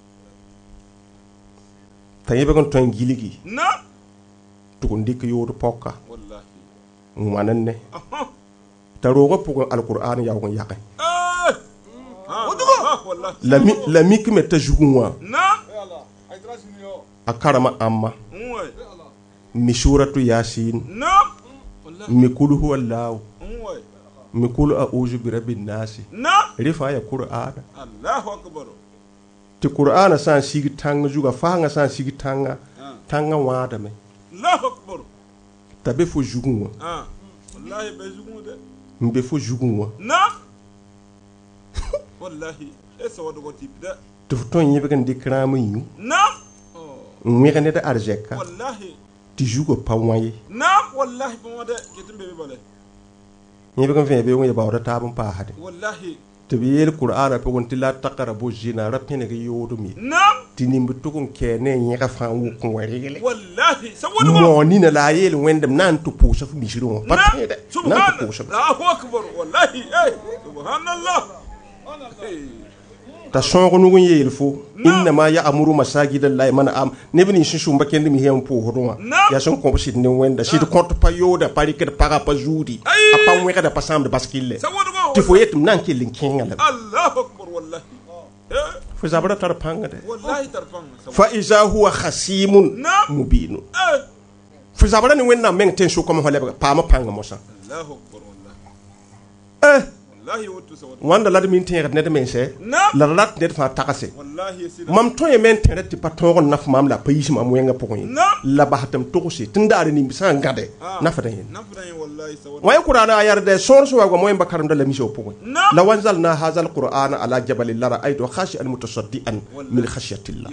tayibe gon ton giligi na to ndik yodo pokka wallahi mananne tarogo pugun alqur'ana ya gon yakay la mikme tajugunwa na akarama amma mi suratu yasin na mi kul huwa allah mikulu a'udhu bi rabbin nas na rifa ya qur'ana Allahu akbar ti qur'ana san sigi tanga juga fanga san sigi tanga wada me Allahu akbar tabe fo jugunwa wallahi be jugunwa de mbe fo jugunwa na wallahi esa wado go tipda to ton yibe kan dikrama yu na mi kan da arjeka wallahi ti jugo pawai na wallahi pawade ketumbe be bale يبي كم فين بيوم يبغى تابم باهد والله تبي القرآن بقول تلا تقربوا الزنا ربنا يودمي نعم تنين بتكون كأنه يكفان وكواريله والله سووا مونين لا يل وين دم نان تبوس في مشروع نعم سبحان الله أكبر والله سبحان الله تشون نقول يلفو إنما يأمر مساجد الله من أم نبني شو مبكين دم هيام بوهروا يا شون كوبسيد نوين دا شيد كونت بايودا باريكة بارا بزودي أبام ويكا دا بسام دا باسكيل تفويت منان كيلين كينغ الله أكبر والله فزابرا تربانغ والله تربانغ فإذا هو خصيم مبين فزابرا نوين نامين تنشو كم هلا بام بانغ موسى الله أكبر والله wanda lad min tere net men se la lat net fa takase mam to ye men tere ti paton naf mam la payis mam wenga pokon la bahatam to se tindare ni san gade nafa den wallahi way qur'ana ayar de source wa go moy bakaram de la mission pokon la wanzalna hadha alqur'ana ala jabal la ra'aytu khashi al mutasaddian min khashyatillah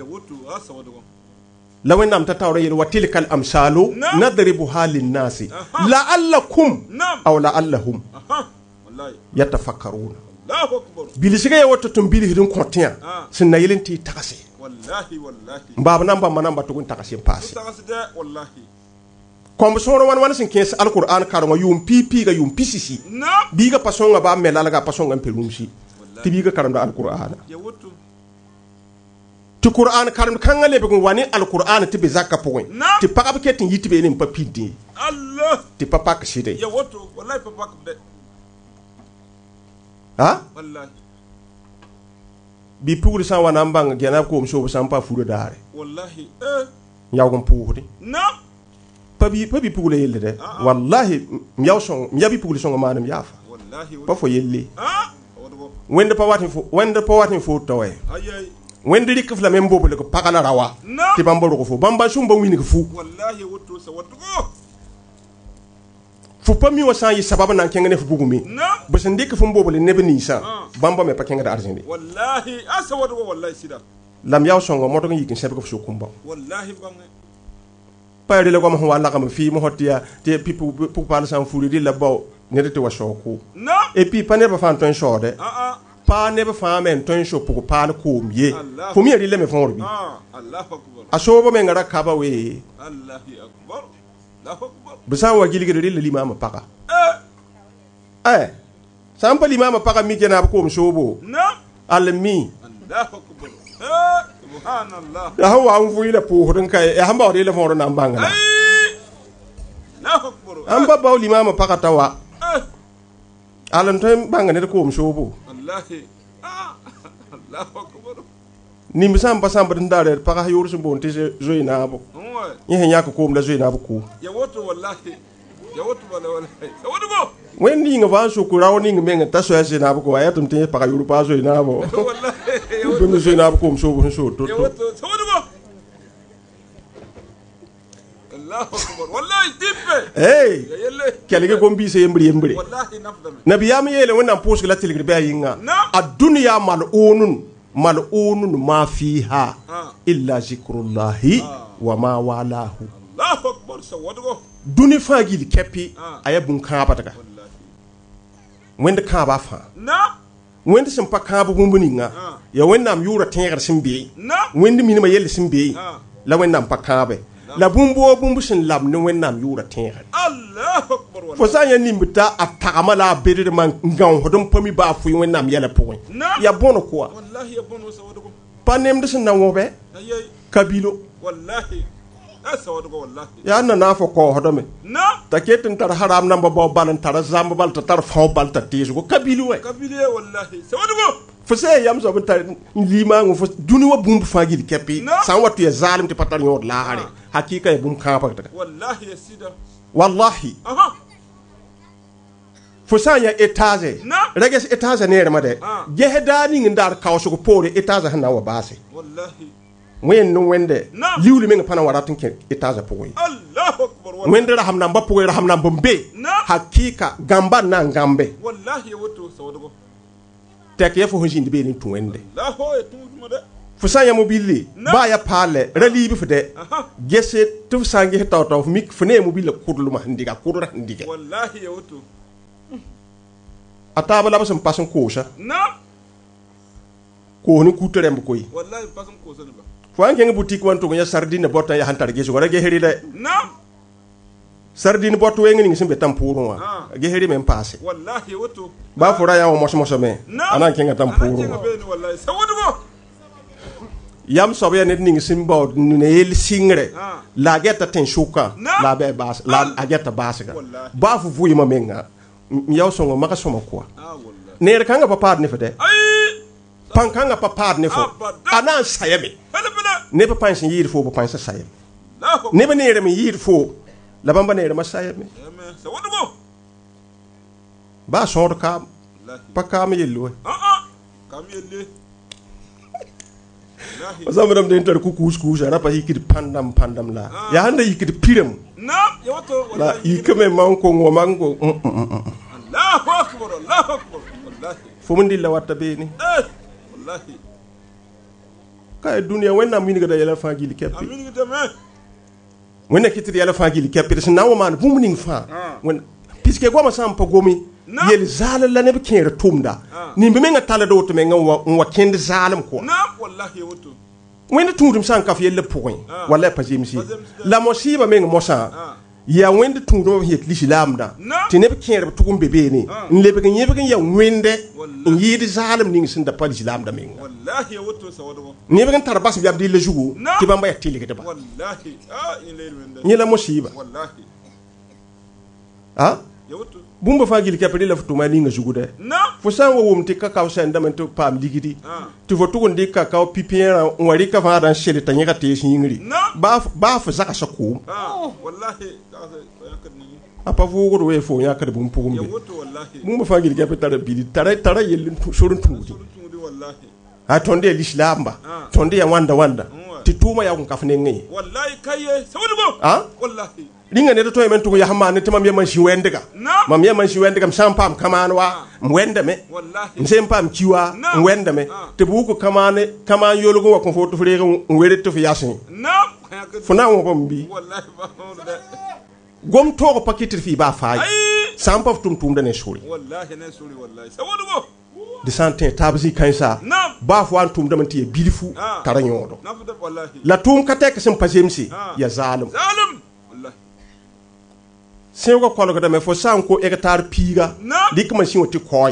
لو إنهم تتوري وتلك الأمثال نضربها للناس لعلكم أو لعلهم يتفكرون الله أكبر بيلسيجا يوتو بيلي هدون كونتيا سنة يلنتي تكاسي والله باب نمبر ما نمبر تكون تكاسي باسي والله كم سورة وان سن كيس القرآن كارما يوم بي يوم بيسيسي بيجا باسونغا با ملالا باسونغا بيلومشي تبيجا كارما القرآن يوتو ti Qur'an karim kanga lebe gon wani al-Qur'an ti be zakka poin ti paka ke tin yiti be nim papindi Allah ti papa ka shide ya woto wallahi papa ka de ha wallahi bi pugul san wana mbang gena ko mso san pa furo dare wallahi yaw gon puudi na pabi pugul yelle de wallahi yaw son yabi pugul son manam yafa wallahi pa fo yelle wende pa watin fo tawe ayay wende rik fla men bobo le ko pakala rawa ti bambolo ko fu bamba sumba wini ko fu wallahi wotto sa wotto fu pami wa san yi sababa nan kengene fu bugumi bo sen dik fu bobo le nebe ni sa bamba me pakenga da arjende wallahi asa wotto wallahi sida lam yaw songo moto ngi yikin sebe ko fu kumba wallahi bangi payde le ko mo wala kam fi mo hotia te pipu pour parler sans furi di la baw ne te wa shoko et puis paner ba fan ton shode pa pa ne ba fa men ton sho pugo pa ko miye fo mi ri le me fon bi Allahu akbar asobo men ngara kaba we Allahu akbar Allahu akbar bisa wa gilgi ri le limama paka sampa limama paka mi jena ko msobo na almi Allahu akbar subhanallah ya hawa an fuyi la po hodin kai ya hamba wade la fon na mbanga na Allahu akbar amba ba limama paka tawa alan to banga ne ko msobo wallahi Allahu akbar ni misamba samba ndare paka yuru sumbo nte zoina bo ni henya ko mla zoina bo ko ya woto wallahi ya woto wallahi ya woto go wen ni nga van so ko rawo ni nga men ta so yase na bo ko ayatum te paka yuru pa zoina bo wallahi ya woto zoina bo ko msobo so to ya woto ya woto go Allahu akbar wallahi tippe ya yelle kelege gombi se yembri wallahi nafdam nabiyam yele wonam poske la tilgri ba yinga ad-dunya mal'unun ma fiha illa zikrullahi wa ma walahu Allahu akbar sawadgo duni fagil kepi ayabun kaba daga wende kaba fa na wende sim pa kaba bumbuninga ya wennam yura tengar simbe wende minima yelle simbe la wennam pa kaba la bumbu sin lam ne wennam yura tengar Allahu akbar fo sa ya nimbita atagama la bedere man ngan hodon pomi ba fu wennam yela point ya bono quoi wallahi ya bono sawadgo panem de sin na wobe ayay kabilo wallahi sawadgo wallahi ya na fo ko hodome na taketin tar haram namba bo balan tar zamba bal tar fa bal tar tisu ko kabilo we kabile wallahi sawadgo fo se yam so tar lima ngo fo duni wa bumbu fagil kepi san watu ya zalim ti patar nyod la hare hakika ya bum kapa daga wallahi ya sida wallahi fo sa ya etage reges etage ne rema de jehedani ngindar kawso ko pore etage hana wa base wallahi wen no wende liwli men pana waratin ke etage poy Allahu akbar wende raham na mbapo raham na bombe hakika gamba na ngambe wallahi ya woto sawadgo tek ya fo honjindi be ni tu wende Allahu ya tumo de fo sa ya mobile ba ya pale rali bi fde gese tu sangi taw mik fne mobile kudluma ndiga kudura ndiga wallahi ya woto ataba la basam pasan kosa na ko ni kuterem ko yi wallahi pasan kosa ne ba fo an kenga boutique wan to nya sardine botta ya hantar geso wala ge heri de na sardine botto we ngi simbe tampuru wa ge heri men passé wallahi ya woto ba fura ya mo moso me anan kenga tampuru wallahi sawadgo yam sobe net ningi simbo ne yel singre la getta ten shuka la be bas la agetta basga ba fu fu yima menga yaw songo maka soma quoi ne re kanga papa ne fete pan kanga papa ne fo anan sayebe ne pa pansin yir fo bo pansa sayebe ne ba ne re mi yir fo la bamba ne re ma sayebe sawadgo ba sor ka pa kam yello kam yelle Zamadam de inter kukus ara pa hikid pandam la ya handa hikid piram na ya woto la ikame manko ngo mango Allahu akbar wallahi fo mundi la watta be ni wallahi kay dunya wenna min ga da yela fa gili kepi amin ga me wenna kitri yela fa gili kepi se nawo man bu muning fa wen piske goma sam pa gomi yel zalal la ne be kere tumda ni be menga tala do to me nga wa kende zalam ko na wallahi ya woto wenda tundum san kaf yelle point wala pa jimsi la mosiba menga mosa ya wende tundum het lislamda tine be kere tugum bebe ni lebe ke nyebe ke ya wende yidi zalim ning sin da pa lislamda menga wallahi ya woto sawadgo ni be tar bas bi abdi le jugu ti bamba ya tilike ba wallahi in leil wende ni la mosiba wallahi ya woto bumba fa gil kapri la futuma ni nga jugu de fo san wo wumti ka kaw sen damen to pam ligidi tu fo tugon di ka kaw pipiera wari ka fa dan shele tanya ka te singri ba fa zaka sako wallahi yakad ni apa fo go we fo yakad bum pugum ya be woto wallahi bumba fa gil kapri tara bidi tara yellin surun tuudi wallahi ha tonde lislamba tonde ya wanda ti tuma ya kun kafne ngi wallahi kaye sawadgo wallahi linga ne to men to ya hamane te mam yaman shi wendega mam yaman shi wendega sampam kamanwa mwende me nsempam kiwa mwende me te buku kamane kaman yolugo wa kon foto frere were to fi yasin fona wo bombi wallahi ba gom to ko pakitir fi ba faay sampa tum da ne suri wallahi ne suri wallahi saboda go de santé tabzi kansa ba fu an tum da man ti bilifu taranyodo wallahi la tum kate ka sim pasemsi ya zalim wallahi sen ko kolo da me fo san ko hectare piga dik man si woti koy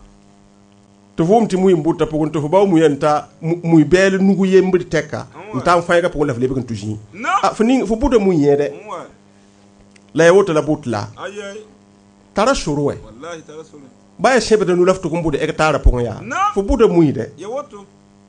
to vum ti muy mbuta pogon to ba mu yenta muy bel nugu yembri tekka ntam fayga pogon la fle begon tuji fo buda mu yede la yewota la butla ayay tara shuruwe wallahi tara suru baya shebe da nu laftu ko mbude hectare pogon ya fo buda muy de yewoto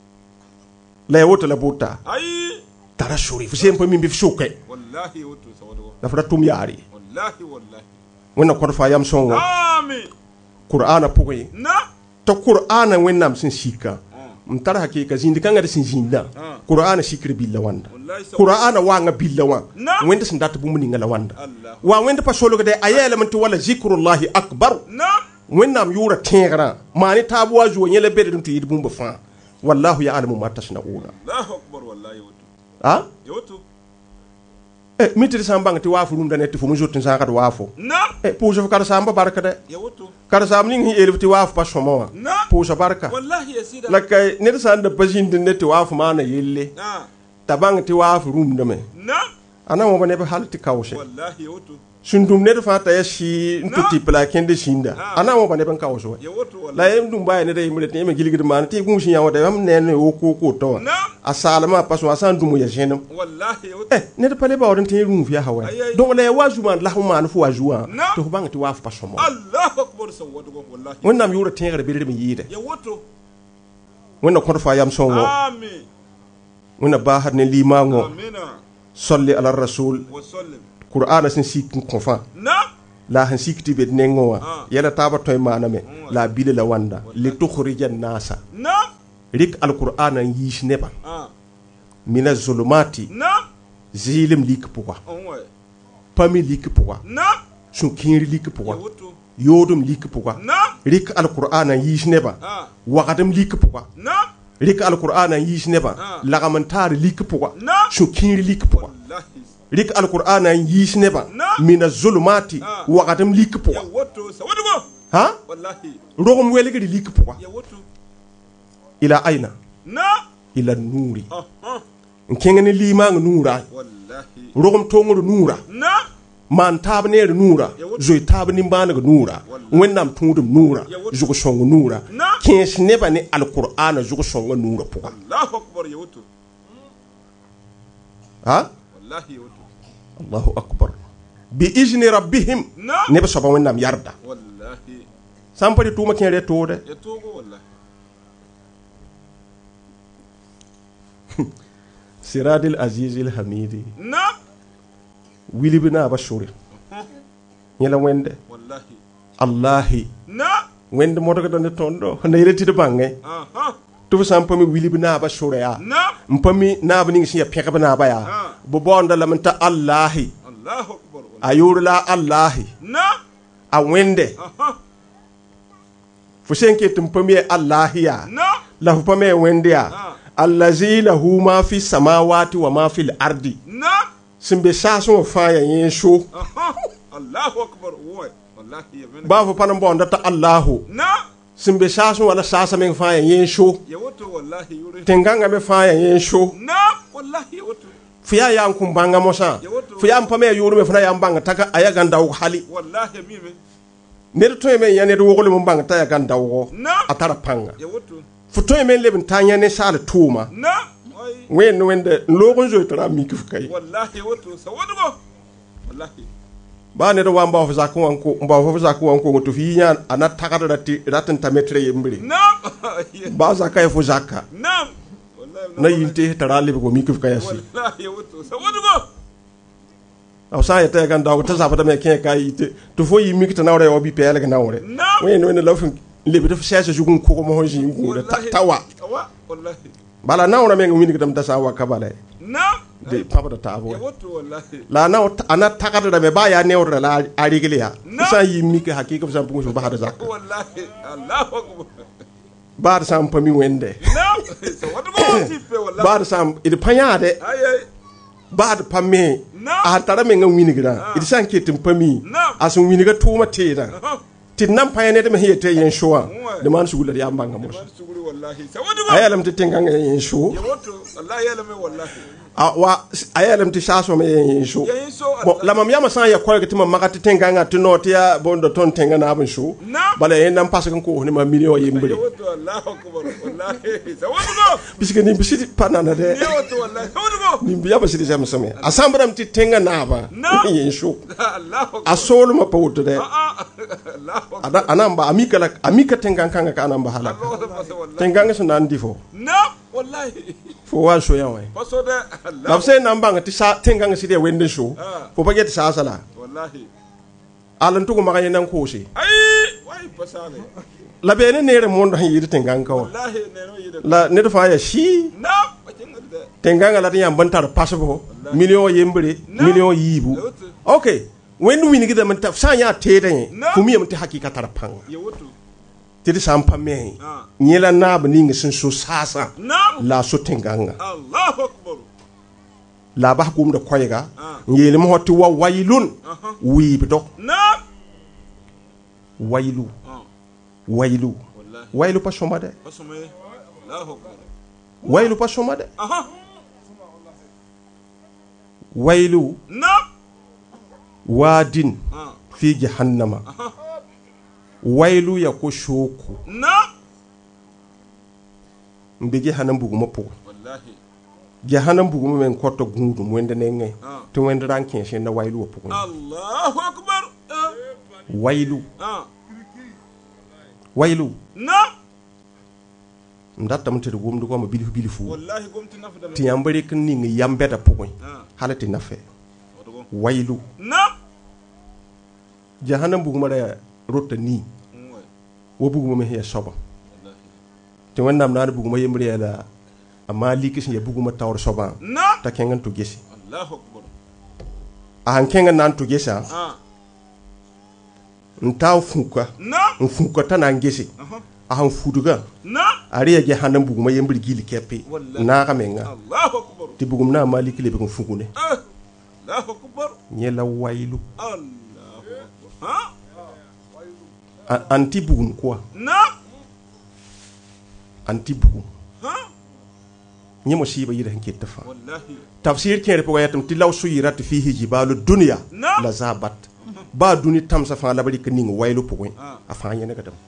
la yewota la buta ay tara shuri fo sempo min bi shuke wallahi yewoto sawado la fata tum yaari wallahi wallahi wonna ko fa yam songo amin qur'ana pogon to qur'ana wennam sin shika mtara hakika zindi kanga de sin zinda qur'ana shikri billa wanda qur'ana wanga billa wa wenda sin data bumu ngala wanda wa wenda pa solo de ayela man wala zikrullahi akbar wennam yura tengra mani tabu waju nyele bede dum to yidi bumba fa wallahu ya'lamu ma tasnauna allahu akbar wallahi yoto yoto mitri sambang ti wafu dum danetti fu mu jotin sa kat wafu pouso kar samba barka de yoto kar sam ni ngi elif ti wafu pa somo pouso barka wallahi yasida lakay ne san da bajin din netti wafu mana yelle tabang ti wafu rum de me ana mo bane be halti kawse wallahi yoto sundum ne fa ta yashi ntuti pla kende shinda ana mo bane ben kawso la yem dum baye ne de yimre te me giligid man ti gum shi yawo de am ne ne o ko to asalama paso asan dum ya jenam wallahi yoto ne de pale ba odon te rum fi hawa donc la waju man la man fu waju to bang ti wafu paso mo allahu akbar sawadu wallahi wonnam yura tengere be de me yide yoto wonna ko fa yam songo amin wonna ba har ne limango amina salli ala rasul wa sallim qur'ana sin sikin konfa la han sikti be nengowa yala taba toy maname la bile la wanda li tukhrijan nasa rik alqur'ana yish neba mina zulumati zilim lik pourquoi pami lik pourquoi sun kinri lik pourquoi yodum lik pourquoi rik alqur'ana yish neba waqadam lik pourquoi rik alqur'ana yish neba lagamantar lik pourquoi sun kinri lik pourquoi rik alqur'ana yish neba mina zulumati waqadam lik pourquoi ha wallahi rogum weligi lik pourquoi ila aina ila nuri nkengeni lima nura wallahi rogum tongo nura man tabne nura zoy tabni mbana nura wennam tundum nura jugo songo nura kens neba ni alqur'ana jugo songo nura pourquoi allahu akbar yawtu ha wallahi yawtu allahu akbar bi izni rabbihim neba soba wennam yarda wallahi sampari tuma kenre tode yatogo wallahi siradil azizil hamidi wili bina bashuri nyela wende wallahi allahi wende moto ko donde tondo na yeleti de bange to sampami wili bina bashuri ya mpami na bani ngi ya peka bana baya bo bonda lamanta allahi allahu akbar ayurla allahi a wende fusenke tumpami allahi ya la fupame wende ya allazi lahu ma fi samawati wa ma fil ardi simbe saso faya yensho allahu akbar wallahi ba fa panan bonda ta allahu simbe saso wala sasa men faya yensho yawoto wallahi yuri tenganga me faya yensho wallahi yawoto fiya yan kumbanga mosa fiya mpame yuru me fana yambanga taka ayaga ndaw hali wallahi mime ne to me yane do wogole mo banga ta ayaga ndaw atara panga yawoto futo men lebin tanya ne sala tuma wen wende logon zo tara mi kufkai wallahi wato sawadugo wallahi ba ne do wamba fa zakon wanko mba fa zakon wanko to fi nya ana takada datti ratin tametre yembri ba zakai fo zakka wallahi na yinte tara lebe ko mi kufkai asi wallahi wato sawadugo aw sa yata ga ndaw ta zafa da me ken kai to fo yi mi kita nawre o bi pele ga nawre wen wende lafin lebe to sese jugun ko mo hoji ngure tawa wallahi bala nawra men wini gam dasa wa kabale de papa da tabo la naw ana takata da be baya newra la arigilia sa yimi ke hakika fa sampu so bahada zakka wallahi allahu akbar bar sam pami wende so what go tipe wallahi bar sam id panyade ay bar pami a tara me ngam winigra idi san ketin pami asun winiga tuma teda tin nan pa ne de me hete yen showa de man sugula ya mbanga mo ayalam te tenganga yen show wallahi yalam wallahi wa ayalam te shaso me yen show bon la mam yama san ya ko tima magati tenganga tino te ya bondo ton tengana abun show bala yen nan passe ko ni ma million yimbe Allahu akbar wallahi sawadugo biske ni bisiti panana de wallahi sawadugo ni biya basiti jam some asambram te tengana ba yen show Allahu asolu ma pawto de ada anamba amika tenganga ka anamba hala tenganga so nan difo wallahi fo wa so yawa paso de Allah say namba ngati sa tenganga si de wende show fo baget sa sala wallahi alan to ko magaye nan ko si ay way pasale la bene nere mondo han yidi tenganga ko wallahi neno yide la ne do fa ya shi tenganga la tan bantar pasbo million yembre million yibu okay when we nigga man ta sanya tede fumi am te hakika tarpang tedi sampa me nyela nab ninga sin so sasa la so tenganga Allahu akbar la ba gum da koyga nyele mo hotti wa waylun wiibdo waylu pa soma de Allahu akbar waylu pa soma de waylu wadin fi jahannama waylu ya ko shoku mbe jahannam bugu mapo wallahi jahannam bugu men kotto gundum wende nenge to wende rankin shen na waylu wapo Allahu akbar waylu ndatta mte gumdu ko ma bilifu wallahi gumti nafda ti yambare kan ni ngi yambeta pokoy halati nafe waylu jahannam bugu mara rotta ni wo bugu me he soba te wannam na bugu ma yembre yala amma likis ya bugu ma tawr soba ta kengan to gesi Allahu akbar a kengan nan to gesa ntaw funka tan gesi a han fuduga ari ya hanam bugu ma yembre gili keppe na kamenga Allahu akbar ti bugu na maliki le bugu fukune Allahu akbar nyela waylu Allahu akbar anti bugun quoi anti bugun nyemo shiba yida hanke tafa wallahi tafsir kere po yatum tilaw suyirat fihi jibalu dunya la zabat ba duni tamsa fa la bari kaning waylu po koy afanya ne kadam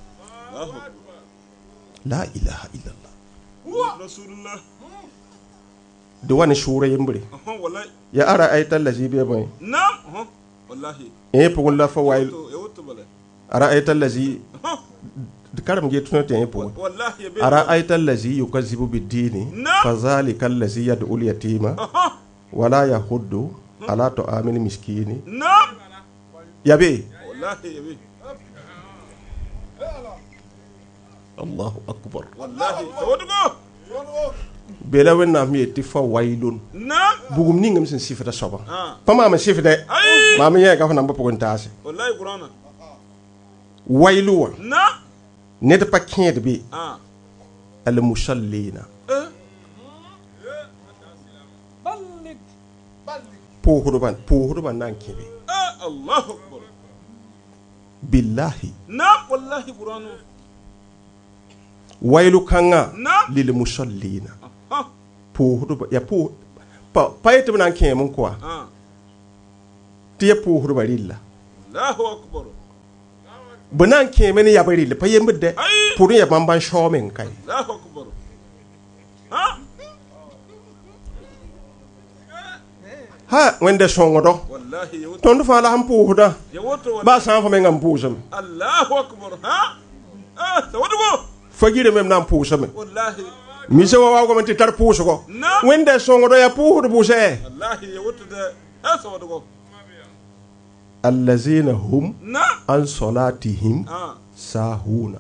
la ilaha illallah rasulullah do wani shura yembre wallahi ya ara aytal lazi be boy wallahi po la fa waylu ara aytal lazi karam ge tuno te po ara aytal lazi yukazibu bid-dini fazalika allazi yad'u al-yatima wala yahuddu ala ta'amil miskini yabe wallahi yabe Allahu akbar wallahi tawadgo bela wenna mi tifa waylun bugum ni ngam sen sifata soba pama ma sifade ma ma ye ga fa namba pogon taase wallahi qur'ana wayluwa ne da pakin de bi al musallina po huruban nan kebe Allahu akbar billahi wallahi qur'ana waylu kanga lil musallina po huruba ya po pa yetu nan kebe mun kwa tiya po huruba lilla Allahu akbar banan kebe ne ya bari le paye mbede pour ya bamban shomen kai Allahu akbar ha wende songodo wallahi tondu fa la ham po huda ba san fa men ngam pusam Allahu akbar tawadgo fagire mem nan pusam wallahi mi se wa ko man ti tar puso ko wende songodo ya po hudu buse wallahi yawtude tawadgo allazina hum an salatihim sahuna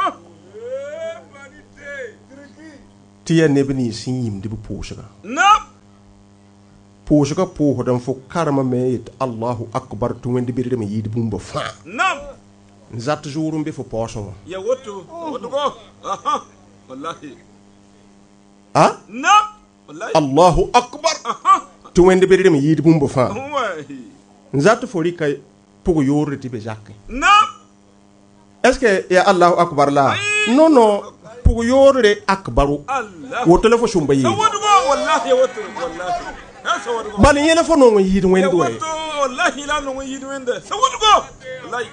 tiya nebni sinyim dibu pusaka pusaka po hodan fo karma mayit Allahu akbar to wende birde me yidi bumba fa zat jourum be fo poso ya wotugo wallahi wallahi Allahu akbar ti wende be dem yid bumbo fa nzat fori kay pour yore ti be jacke est-ce que ya Allahu akbar la non non pour yore akbaru wo telefo shumba yi wallahi wallahi bal yele fo no yid wende we wallahi la no yid wende sawudu go wallahi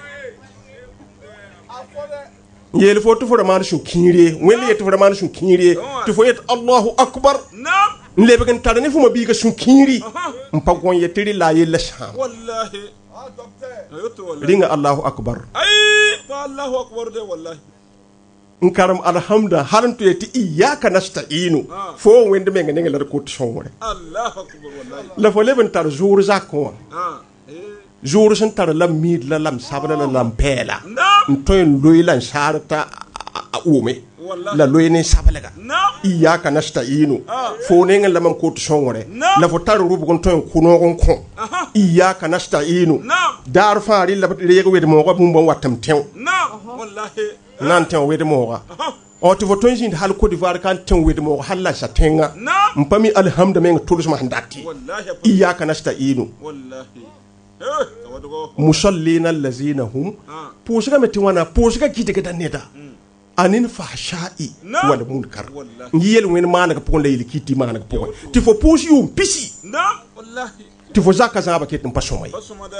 yele fo to fo man shu kinire wende yete fo man shu kinire to fo yet Allahu akbar nlebe kan tadani fu ma bi ga shu kiniri mpa gon yetiri la yele sha wallahi ringa Allahu akbar ay fa Allahu akbar de wallahi nkaram alhamda harantu yeti iyyaka nasta'inu fo wende me nga ngela ko tshongore Allahu akbar wallahi la fo leben tar jour zakon jour sen tar lam mid la lam sabala la lam pela ntoy loylan sharta ume la loyne sabalaga iyyaka nasta'inu fo ne ngela mam ko tshongore la fo tar rubu gon toy kuno gon kon iyyaka nasta'inu dar faari la rego wede mo ko bum bon watam tew wallahi nan ten wede mo o to voton jin hal ko divar kan ten wede mo halla sa tenga mpami alhamda men tulus ma ndati iyyaka nasta'inu wallahi musallina allazina hum posga meti wana posga kite ke daneta anin fahsha'i wal munkar ngiyel wen mana ko ponde yili kiti mana ko pon ti fo posi yum pisi wallahi ti fo zakka zaba ket mpasomay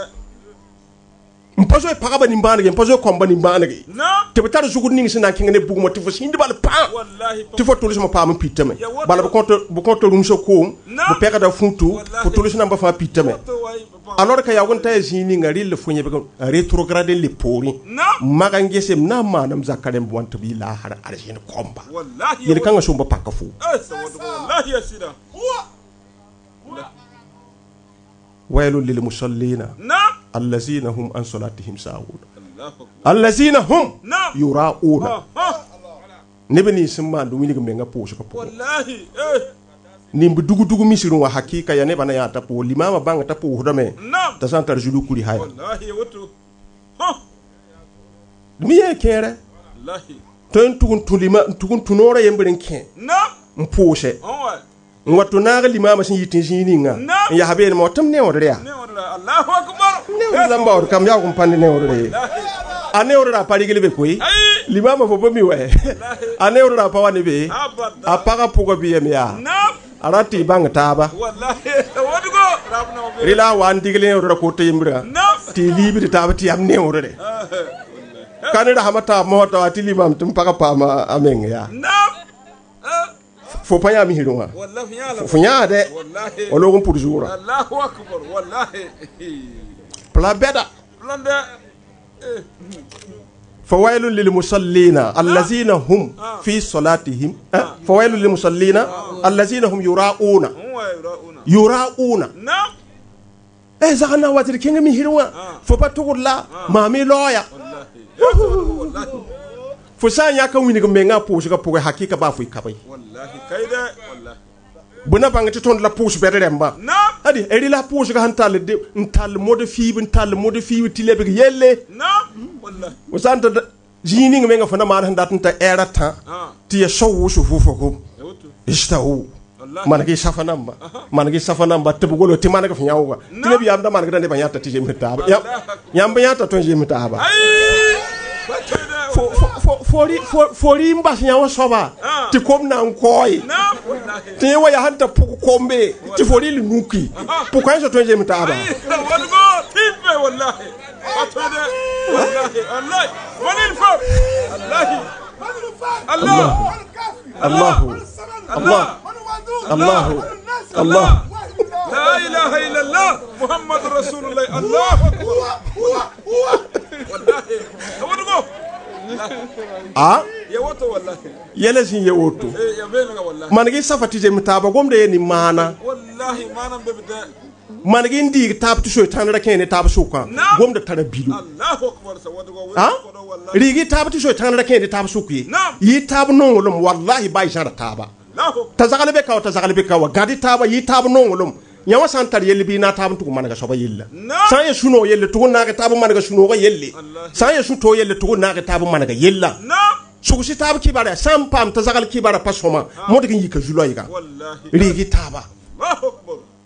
mpazo e pagaba ni mbana ge mpazo komba ni mbana ge te betar zugu ningi sina kinga ne buguma ti fo sindi bal pa ti fo tolis ma pa ma pitame bala bu konto rum so ko bu pega da funtu fo tolis na ba fa pitame alors que ya gonta zini ngari le fonye be retrograde le pori maga ngesem na manam zakarem bonto bi la har arjin komba wallahi yel kanga sumba pakka fu wallahi yasida ويل للمصلين الذين هم عن صلاتهم ساهون الذين هم يراؤون نبني سما دومينيك ميغا بوش كو والله nim dugu dugu misiru wa hakika ya neba na ya tapo limama banga tapo hodame ta santar julu kuri haya wallahi wato miye kere wallahi ton tugun tunora yembren ken mpose ngwatu naga limama sin yitin sininga ya habene mo tam ne wodre Allahu akbar ne zamba or kam ya ko pande ne wodre ane wodra pari gele be koy limama fo bomi we ane wodra pa wani be apaga pugo bi ya arati bang taba wallahi wodugo rabna be rila wan digle wodra ko to yimbra ti libi taba ti am ne wodre kanida hamata mo to ati limam tum paga pa ma ameng ya faut pas y aller loin faut y aller on le pour jour Allahu akbar wallahi pla beda blanda فويل للمصلين الذين هم في صلاتهم فويل للمصلين الذين هم يراؤون نعم زغنا واتر كينغ مي هيروا faut pas tout là mami loya wallahi fusan ya kan wini menga push ka puga hakika ba fu kabai wallahi kaida wallahi buna banga ti ton la push be remba adi eri la push ka hantal de ntal mode fi ti lebe yelle wallahi usanta jini menga fana ma handa tanta era ta ti ya showu shu fufu ko istawu managi safanamba tebugolo ti managi fnyawa ti lebi yamda managi dande banyata ti jemita yamba yata ton jemita ba fori mbas nyawo soba ti kom na nkoi ti wa ya hanta puku kombe ti fori li nuki puku anso tonje mtaba wadgo tipe wallahi atode wallahi wallahi walil fa wallahi Allah la ilaha illa Allah Muhammad Rasulullah Allah wallahi wadgo yawoto wallahi yelesin yawoto ya bena wallahi mangi safati je mtaba gomde ni mana wallahi mana bebde mangi ndi tab tu so tanra kene tab so kwa gomde tara bilu Allahu akbar sawadgo wallahi rigi tab tu so tanra kene tab so ku yi tab nongolum wallahi bay jara taba tazagale be ka wa gadi taba yi tab nongolum nyawa santar yelli bi na tab tu managa soba yilla sa ye suno yelle tu na ga tab managa suno ga yelle sa ye su to yelle tu na ga tab managa yella sugu si tab kibara sam pam tazagal kibara pasoma modigi yika julo yiga wallahi rigi taba Allahu akbar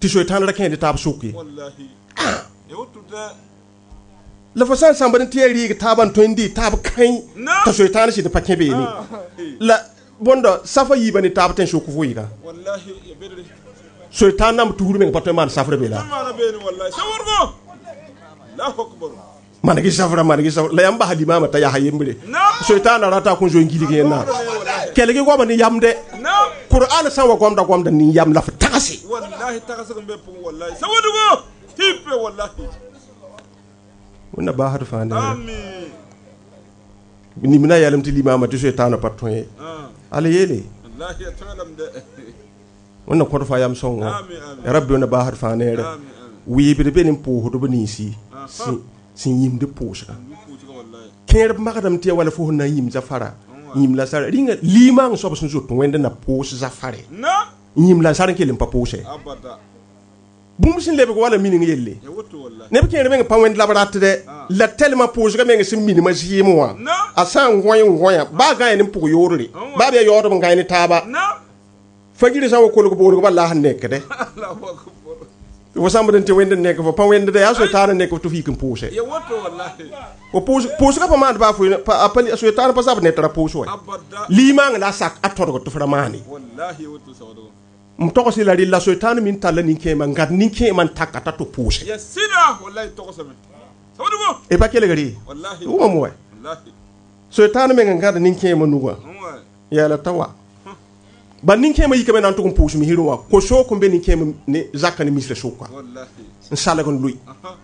ti shaytan ra kan di tab suki wallahi yawotu da la fasan samban ti ri ga taban to indi tab kan ta shaytan shi da pakke be ni la bondo safa yi bani tab ten shuku fuyi ga wallahi ya bedre shaytan nam tuuru men pato man safra be la mana be ni wallahi sawargo Allahu akbar managi safra la yamba hadima mata ya hayembre shaytan rata kun jo ngili ge na kelege go bani yamde Qur'an san wa gwamda ni yam la fatasi wallahi takasa gambe pun wallahi sawadugo hippe wallahi wona ba har fa ne amin ni mina yalam ti limama ti shaytan paton ye ala yele wallahi ya talam de wona ko fa yam songo rabbi wona ba har fa ne re wi bi be nim po hodo bani si yim de posa ker magadam ti wala fo na yim za fara yim la sara ringa limang so basun jotto wende na posa za fare yim la sara kelim pa posa abada bum sin lebe ko wala minin yelle ne be ker men pa wende la barat de la tellement posa ga men sim mini ma jimo wa asan ngoya ba ga en pugo yorri ba be yodo mo ngayni taba fagiri sa ko ko bo ko balla han nek de Allahu akbar wasamba den te wende nek fo pa wende de aso tara nek to fi kan posa ya woto wallahi o posa ka pa man ba fu pa apali aso tara pa sab net ra posa wa abada limang la sak atoro to fra mani wallahi woto sawdo mtoko si la la shaytan min tala ni kema ngat ni kema takata to posa ya sida wallahi to ko same sawdo go e ba kele gari wallahi o mo wallahi shaytan men ngat ni kema nuwa ya la tawa ba nin kema yikame nan to ko posa mi hirowa ko so ko be ni kema ni zakani misre so kwa wallahi inshallah kon lui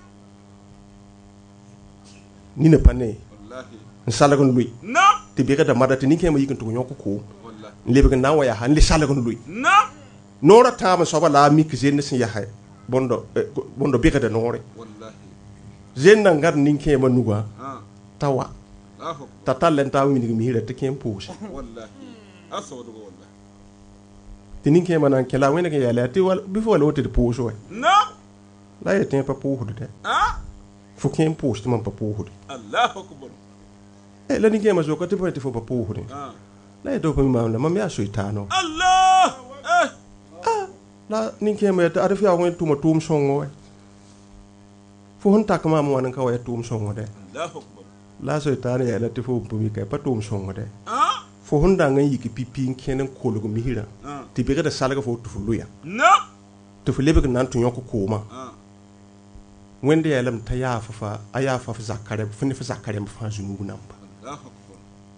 ni ne pané wallahi inshallah kon lui na te be kada madati ni kema yikan to nyoko ko wallahi lebe ga na waya han li shala kon lui na nora tama so bala mi ke zen sin ya hay bondo be kada nore wallahi zen na ngar nin kema nuwa tawa Allahu tatalen taw mi hira te kem posa wallahi asawdo wallahi tinin kema nan kela wena ke yala ti wal before lo te posa we na la ye tempa pohude de fo kem posta man pa pohude Allahu akbar la nin kema zo ko te po te fo pa pohude la ye do pa mi mamla mam ya shaytano Allah la nin kema ta arfi ya won tuma tum songo we fo hon tak ma mo nan ka we tum songo de Allahu akbar la shaytano ya la te fo bu mi ka pa tum songo de fo hon da ngan yiki pipin kenen kologo mi hira ti be da salaga fo tufu luya na to fu lebe nan to nyoko koma wende ya lam ta ya fa aya fa zakare funi fa zakare fa zunubu namba Allahu akbar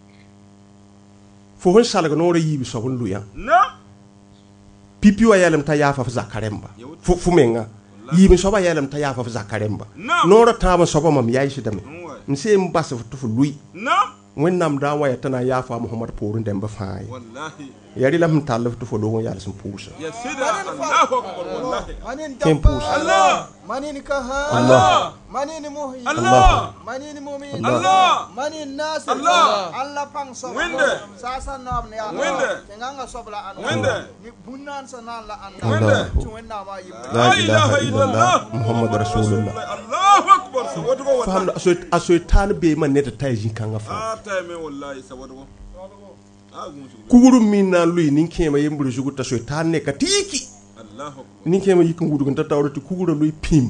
fo hon salaga no re yibi so hon luya na pipi wa ya lam ta ya fa zakare mba fu menga yibi so ba ya lam ta ya fa zakare mba no ra ta ma so ba mam yayi shi dame nse mbasa fu tufu lui na wennam da waya tana ya fa muhammad porun dem ba faay wallahi yari lam talaf to fo lo ya sun pusa ya sida Allahu akbar wallahi manin kem pusa Allah manin kaha Allah manin muhi Allah manin mumin Allah manin nas Allah pang so wende sasa nom ne wende nganga sobla an wende ni bunnan sanan la an Allah tuwenna ma yib la ilaha illallah muhammad rasulullah Allahu akbar sawadu wallahi fam aso tan be man net tayi kanga fa time wallahi sawadu kuguru minna lui nin kema yemburu jugu ta so tan ne katiki Allahu akbar nin kema yikan gudu kan tawro ti kuguru lui pim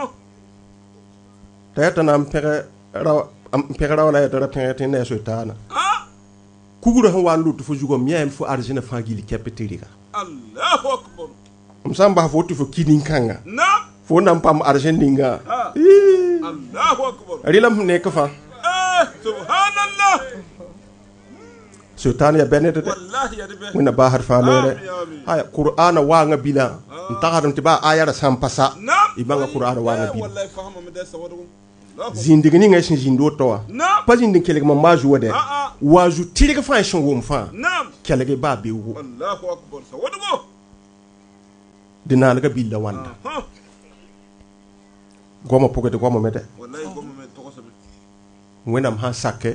tayata nam pere raw la yata pere tin ne so tana kuguru han wan lutu fo jugo miyam fo arjina fangili kepetiriga Allahu akbar msamba fo tu fo kidin kanga na fo nam pam arjendinga Allahu akbar rilam ne ka fa subhanallah sultan ya benete de wallahi ya de muna ba har fa mere haya qur'ana wa nga bila ntaharum tiba ayara sampasa ibanga qur'ana wa nga bila wallahi fahama me de sawadu zindigi ni ngai zindo to wa pa zindin kelege ma maju wade waju tirige fa shin wom fa kelege ba be wo Allahu akbar sawadu dina laga billa wanda goma pogede goma mede wallahi goma me to ko sabe wenam ha sakke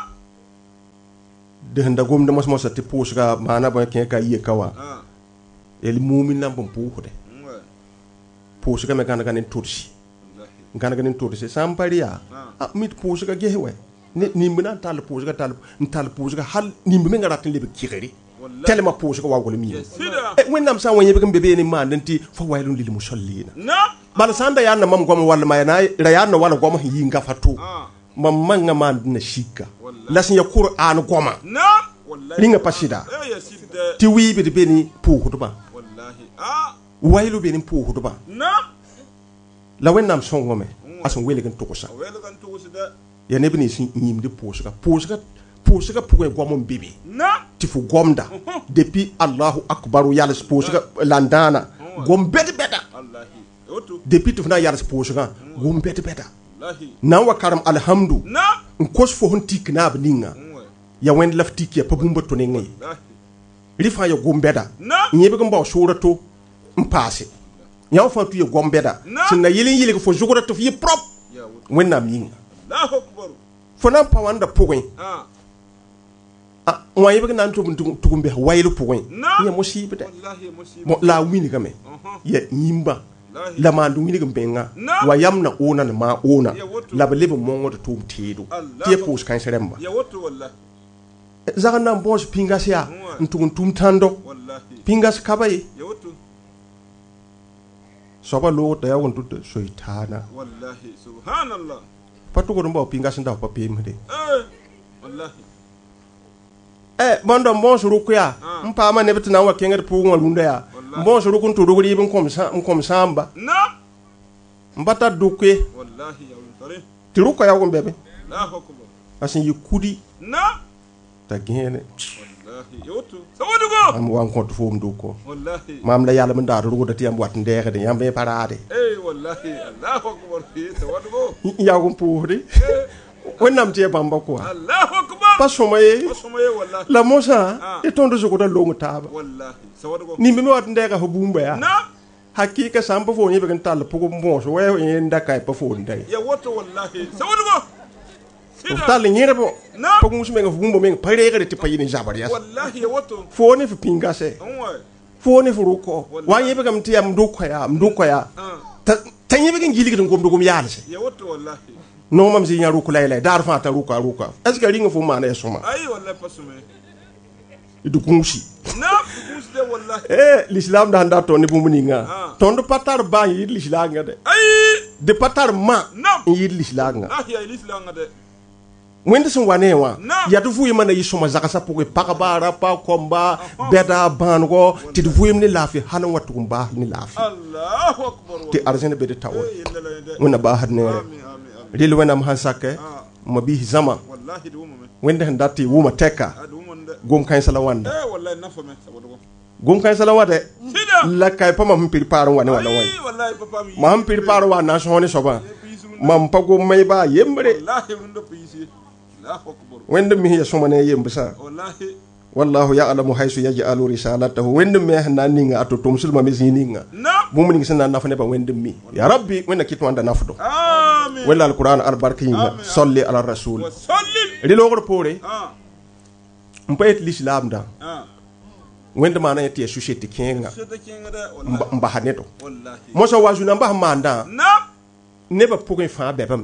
de handa gom de mos ti pusga mana ba ken ka ye kawa el mumin nam bom puude pusga me kana ganin tursi kana ganin tursi samparia mit pusga gehewe ni mbina tal pusga hal ni mbi ngara tin lebe kireri telema pʋʋsg wa wʋlm yɩ sida wẽnnaam sã n wa yẽbg n be beene maand n tɩ fa waylun lil musallina na bala sã n da yaa na mam goam wall ma ra yaa na wala goam sẽn yɩnga fa to mam manga maand na shika la sẽn ya qur'an goma na wallahi ringa pa sɩda ya sida tɩ wɩɩbd be ne pʋʋsdbã wallahi waylu be ne pʋʋsdbã na la wẽnnaam sõngame a sẽn welg n tʋgsa welgan to sida ya neb nins n yĩmd pʋʋsga pʋgẽ goam n be be na tɩ fo gomda depuis allahu akbar yals pʋʋsga landãana gom bɛd-bɛda wallahi yoto depuis tɩ f na n yals pʋʋsgã gom bɛd-bɛda wallahi na n wa karem alhamdu na n kos fo sẽn tik naab ninga ya wẽnd la f tik ya pa bũmba to nengẽ ye rɩ fãa ya gom bɛda na n yẽbg n bao soora to n paase yã fãa tɩ ya gom bɛda sẽn na yɩl n yɩlg fo zʋgra tɩ f yɩ prop ya woto wẽnnaam yĩnga Allahu akbar fo na n pa wãnda pʋgẽ wã yẽbg na n tʋg n bes wayl pʋgẽ Na. yã mosɩɩbdɛ wallahi musiba la a wingame ya yĩmbã la maand wing n bẽnga Na. wa yam na oona ne maa oona Ya woto. la b leb n mõngd tʋʋm teedo tɩ ya pʋʋs kãens rẽmba ya woto wallahi zag n na n bõos pĩngas yaa Mm. n tʋg n tʋm tãndo wallahi pĩngas kaba ye ya woto soaba loogda ya wẽn tʋ soɩtaana wallahi subhanallah pa tʋgd n bao pĩngas n da pa peemsde wallahi bõnd n bõos rʋk yaa n paama neb tɩ na n wa kẽngd pʋʋgẽ wã rũndã yaa n bõos rʋk n tʋ rʋg rɩɩb n kõm sãamba na n pa tar dʋk ye wallahi ya wultare tɩ rʋka yaoog n bɛ be Allahu akbar a sẽn yɩ kudi na t'a gẽene wallahi ya woto sawadugo mam wa n kõt foom dʋko wallahi mam la yalm n daad rʋgda tɩ yãmb wat n dɛɛgde yãmb yẽ pa raade wallahi Allahu akbar sawadugo yaoog n pʋʋsde wẽnnaam tɩ ya bãmba kʋa Allahu akbar pa sõma ye Asoma ye wallahi la mosã y tõnd zʋgda long taaba wallahi sawadugo nimbe me wat n dɛɛga fo bũmba yaa na hakɩɩka sã n pa foon yẽbg n tall pʋg n bõos wa yẽ n da ka pa foon da ye ya woto wallahi sawadugo f sida tall yẽrbo Na. pa gũus menga fo bũmba meng pa reegre tɩ pa yɩ ne zabr yas wallahi ya woto foo ne f pĩngasɛ onwa foo ne f rʋkɔ wa yẽbgame tɩ yaa m dʋka yaa t'a yẽbg n gilgd n gomdgm yaalse ya woto wallahi no mam zĩ yã rʋk la yɛla daar fãa t'a rʋka est ce que ringa fo maana ya sõma ay wallahi pasume d gũusi na kusde wallahi l'islam da n da tõnd ne bũmb ninga tõnd pa tar ba n yɩɩd lislaangã de ay d pa tar ma nam n yɩɩd lislaangã nahi ya islanga de wẽnd sẽn wa ne wã Naam. yaa tɩ vʋɩɩmã na yɩ sõma zagsã pʋgẽ pagba rapa kõmba bɛda bãanegɔ tɩ d vʋɩɩm ne laafɩ hal n wa tʋg n baas ne laafɩ Allahu akbar tɩ arzẽn be d ta wã yendela yende wẽnna baasd neere amin amin rel wẽnnaam sãn sakɛ ma biis zãma wallahi de wumame wẽnd sẽn dat tɩ wʋma tɛka adu wumande gom-kãensã la wãnda wallahi nafame sawadugo gom-kãensã la wã dɛ sida la kae pa mam sẽn pir paar n wa ne wã la wã ay wallahi papa mi ma sẽn pir paar n wa n na n sõs ne soabã mam pa gom may baa yembre wallahi rundo pisi Allahu akbar wẽnd mis ya sõma ne a yembsã wallahi wallahu ya'lamu haysu yaj'alu risalatahu wẽnd me sẽn na n ninga a to-tʋmslmã me zĩ ninga na bũmb ning sẽn na n naf nebã wẽnd mi ya rabbi wẽnna kɩt wãnda nafdo amin wẽlla alquran albarka yĩnga salli ala rasul wa sallim rɩ-loogr poore n pa yet lislaamdã wẽnd maana yẽ tɩ ya société kẽenga sida kinga da wallahi n basa nedo wallahi mosã wa zũna n bas n maandã na nebã pʋgẽ fãa bɛbame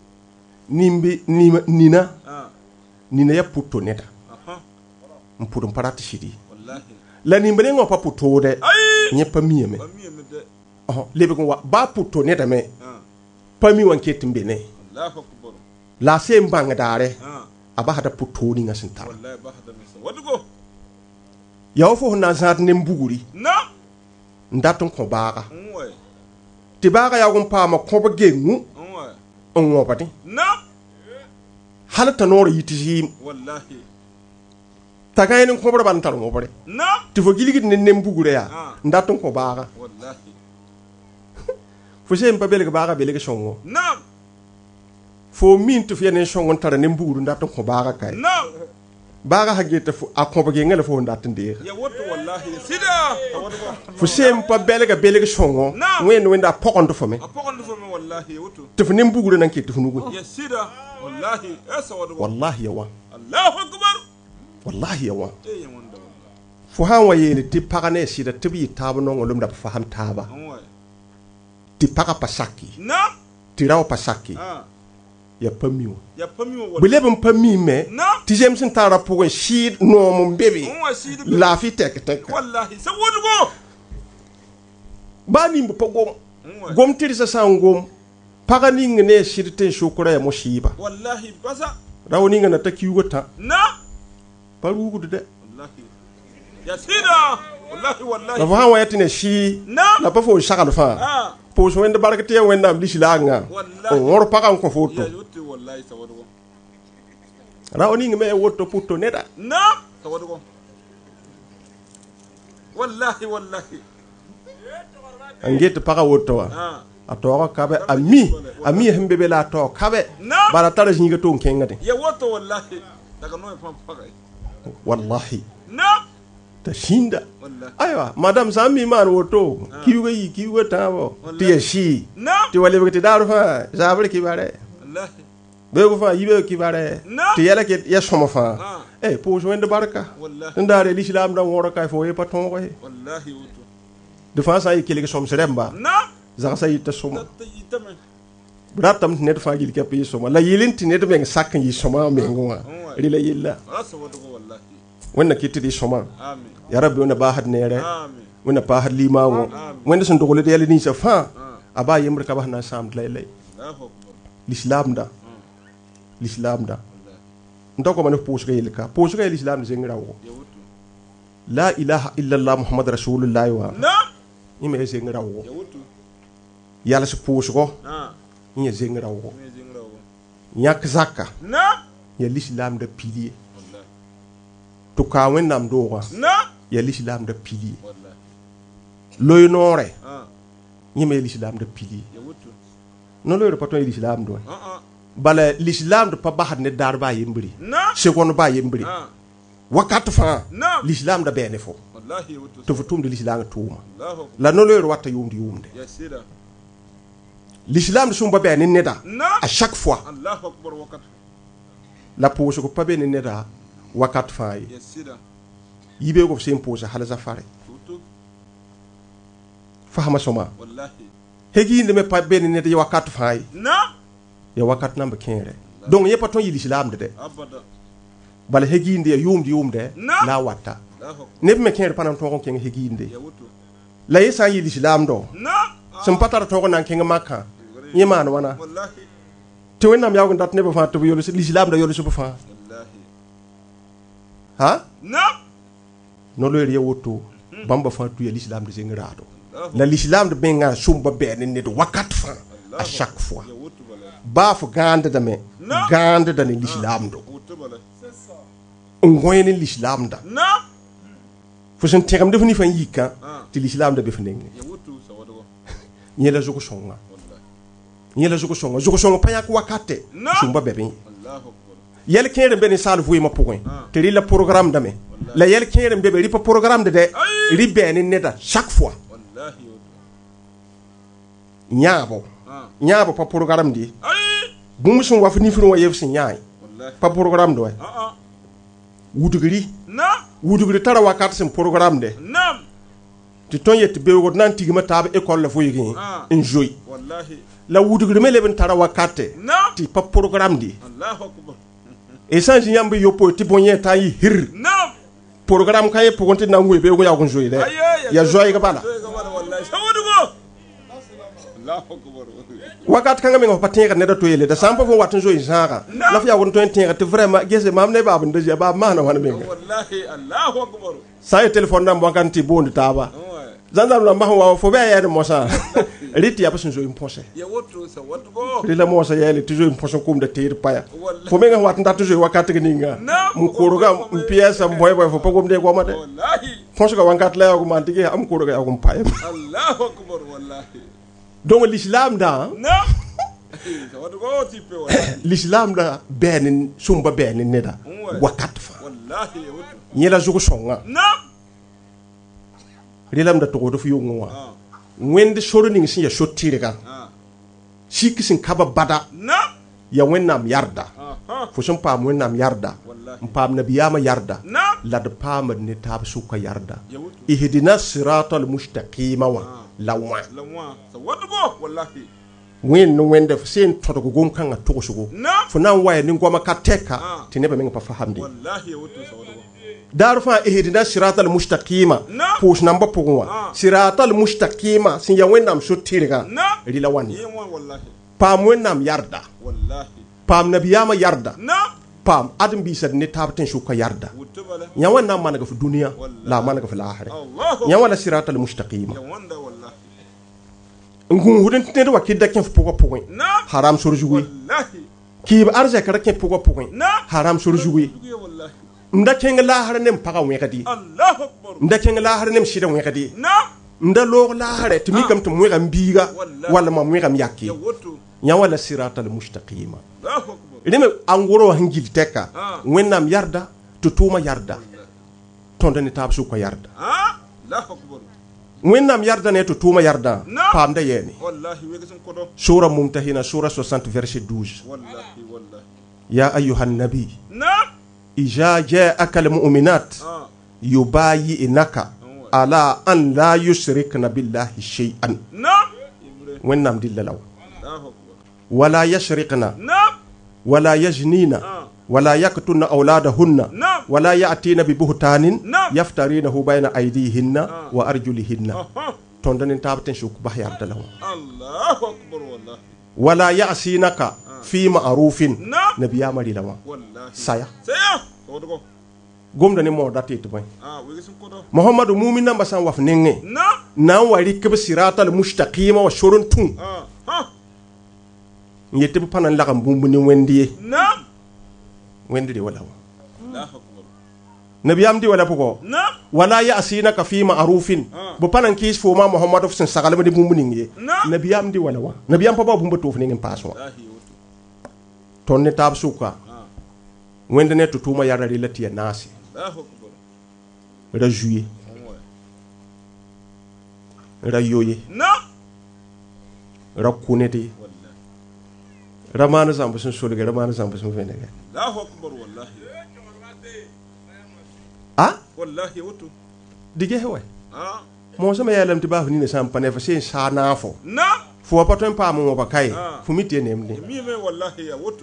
nina ya pʋto neda n pʋd n pa rat sɩdɩ wallahi la nimb nengã wã pa pʋtoodɛ ay yẽ pa miame bami de lebg n wa baa pʋto nedame pa mi wã n ket n be ne Allahu akbar la a seen bãng daare a basda pʋtoog ninga sẽn tara wallahi bahda mi sawadugo ya wa fo sẽn na n zãad ne bugri na n dat n kõ baaga onwa tɩ baaga yaoog n paama kõb gengu onwa n wõbdẽ na hal t'a noor yɩ tɩ zɩɩm wallahi t'a gãe n kõbr bãn tar wõbre na tɩ fo gilgd ne nem bugre yaa n dat n kõ baaga wallahi fo seen pa belg baaga belg sõngo na fo min tɩ f ya ne sõng n tara nem bugr n dat n kõ baaga kae na baaga sã get a kõb genga la fo n dat n deega ya woto wallahi sida sawadugo fo seen pa belga belg sõngo Naam. wẽnd a pɔgend fo me apokondo fo me wallahi ya woto tɩ f nem bugre nan ket f nugu ya sida wallahi sawadugo wallahi ya wa Allahu akbar wallahi ya wa ya wanda wallahi fo sã n wa yeele tɩ pag ne a sɩda tɩ b yɩ taab nongo lʋmda b fasem taaba onwa tɩ pagã pa saki na tɩ rao pa saki ah ya pa mi wã ya pami wa b leb n pa mi me na tɩ ti jem sin tara pour shid no mon bébé la fi tek tek wallahi sawodugo ba ni mbo gom tiri sa sangom pagani ngene shirte shukura ya mo shiba wallahi basa rawni ngana ta kiwota na paru gudu de wallahi ya sida wallahi la fa wa yatine shi la pa fo shakal fa po so wende barkate wenda am lisilanga on wor pagan ko foto ya yutti wallahi sawodugo rawni ngame wotto putto neda na sawodugo wallahi angete paga wotto wa ato kabe ami hembe bela to kabe bara tara jinga to kengade ya wotto wallahi daga no pam paga wallahi na ta shinda aywa madam sami man woto kiwe tabo ti shi ti wale be daru fa jabre ki bare wallahi be ko fa yibe ki bare ti yala ke ya somo fa po jo ende barka ndare l'islam da woro kay fo e paton ko wallahi woto de fa sa yikele ke som seremba za sa yitta soma bratam net fa gil ke pe soma la yilinti net men sak yi soma men ngwa rila yilla wannan kiti di soma amin ya rabbi wannan ba had nere amin wannan ba had limawo wannan sun dogole de yalini sa fa aba yimr ka ba na sam lay l'islam da ndako man posuga yilka posuga l'islam zengrawo la ilaha illa allah muhammad rasulullah wa ime zengrawo yalla su posugo ime zengrawo yak zakka ya l'islam da pilier to ka wennam dowa ya l'islam da pilier loy nore ime l'islam da pilier non loy pato l'islam do bala l'islam de pa bahad ne darba yimbri segon ba yimbri wakat fa l'islam da bene fo wallahi to futum de l'islam tuma la no le wata yumdi l'islam sumba bene neda à chaque fois Allahu akbar wakat la pose ko pa bene neda wakat fa yibe ko sem pose hala zafare fahama soma wallahi hegi ne me pa bene neda wakat fa ya wakat namba kere donc yepa ton yi l'islam de abada bal heginde yumde la watta ne me kere panan to kon heginde la yesa yi l'islam do sem patara to kon nan ken makka yeman wana wallahi te wonnam yaw ndat ne ba fa to yolu l'islam da yolu su fa wallahi ha no lo re woto bamba fa tu ya l'islam de zengrado la l'islam de benga sumba be ne de wakat fa à chaque fois baf gande da ni l'islam do ngoyeni l'islam da fo sen tegam defni fan yika ti l'islam da befne nyela zuko songa payak wakate sumba bebe yel kere ben sal fu ma point te ri la programme da me la yel kere bebe ri pa programme de ri ben ne da chaque fois nyabo pa programme di bum sun wa fini furu wa yef sin yaay pa programme do wudugri tara wakat sin programme de ti ton yet be go nan tigima tab école la fo yigi enjoy wallahi la wudugri mele ben tara wakate ti pa programme di Allahu akbar e sans nyambe yopo ti bonye ta yi hir programme kay pour konti na ngwe be go ya go enjoy de ya joy ga bala wallahi sawodugo Allahu akbar wakat kanga mengo patinga ne da to yele da sampa fo watan joy jara la fiya won to tinga te vraiment gese mam ne babu de ba mana wana menga wallahi Allahu akbar sa e telephone nam wakanti bonde taba zanzam la mahwa fo be yede mosa riti ya pasin joy imposé ya woto sa woto ri la mosa yele toujours imposé kum de tir paya fo menga watan da toujours wakat ninga mu koruga pièce boy boy fo pagum de goma de wallahi fonso ga wankat la ko man tige am koruga ya ko paya Allahu akbar wallahi donc l'islam da l'islam da ben sumba ben neda wakat fa wallahi nyela zugo songa rilam da to do fu yongwa wende shoroning sin ya shotirega sikisin kaba bada ya wennam yarda fo son pam wennam yarda pam nabiyama yarda la de pam ne tab suka yarda ihdina siratal mustaqima wa lawa sawadugo wallahi wen no wende sen toto go gon kanga to sugo Naam. fo nan waye ni ngoma ka teka ti neba men pa fahamdi wallahi woto sawado darfa ihdina siratal mustaqima Naam. push namba pugwa siratal mustaqima sin ya wennam so tirga Naam. rila wani yemo wallahi pam wennam yarda wallahi pam nabiyama yarda Naam. pam adam bi sad ne tabten shuka yarda woto bala nya wennam managa fi dunya la managa fi lahira Allahu nya wala siratal mustaqima ya wanda wallahi ngun hudin tinde wa kidda ken pugwa pugwa Naam. haram surjuwi wallahi ki ba arja kara ken pugwa pugwa Naam. haram surjuwi duge wallahi nda ken lahira nem paga wekadi Allahu akbar nda ken lahira nem shida wekadi Naam. nda log lahira timi kam to mwega mbiga Wallahi. wala ma mwega myaki ya woto nya wala siratal mustaqima Allahu akbar reme angoro hangil teka Ah. wennam yarda to tuma yarda tonda ni tabsu ko yarda Allahu akbar wennam yarda ne to tuma yarda Naam. pamda yeni wallahi wega sun kodo sura mumtahina sura 60 verset 12 wallahi wallahi ya ayyuhan nabi Naam. ija ja'aka almu'minat yubayyi'naka ala an la yushrikna billahi shay'an Naam. Ibre. wennam dillalaw Allahu akbar wala yashrikna Naam. ولا يجنين ولا يقتلن أولادهن نعم. ولا يأتين ببهتان نعم. يفترينه بين أيديهن وأرجلهن Aha. تندن تابتن شوك بحي عبد الله Allahu akbar wallahi ولا يعصينك في معروف نعم. نبي أمري لما wallahi سايا saya sawado قوم دني مو داتي تبين wega sun kodo محمد مؤمن نمبر سان وف نينغي Naam. نان واري كب صراط المستقيم وشورن تون ha يتب بانان لغم بومبني وندي Naam. وندي دي ولا Allahu akbar نبي أمدي ولا بقول Naam. wala ya asina ka fi ma'rufin bu panan kis fo ma muhammadu sin sagale ma di bumbu ningi Naam. nabiyam di wala wa nabiyam pa ba bumbu to fini ngin paso wallahi woto ton ne tab suka wende ne tutuma yara rilati ya nasi Allahu akbar ra juye ra yoye Naam. ra kuneti wallahi ra manu zambu sun solge ra manu zambu sun fene Allahu akbar wallahi ah wallahi woto dige hewe ah mo sama yalam ti ba ni ne sam pane fa sen sa na fo Naam. fo pa ton pa mo ba kai fu mi tie nemni mi me wallahi ya woto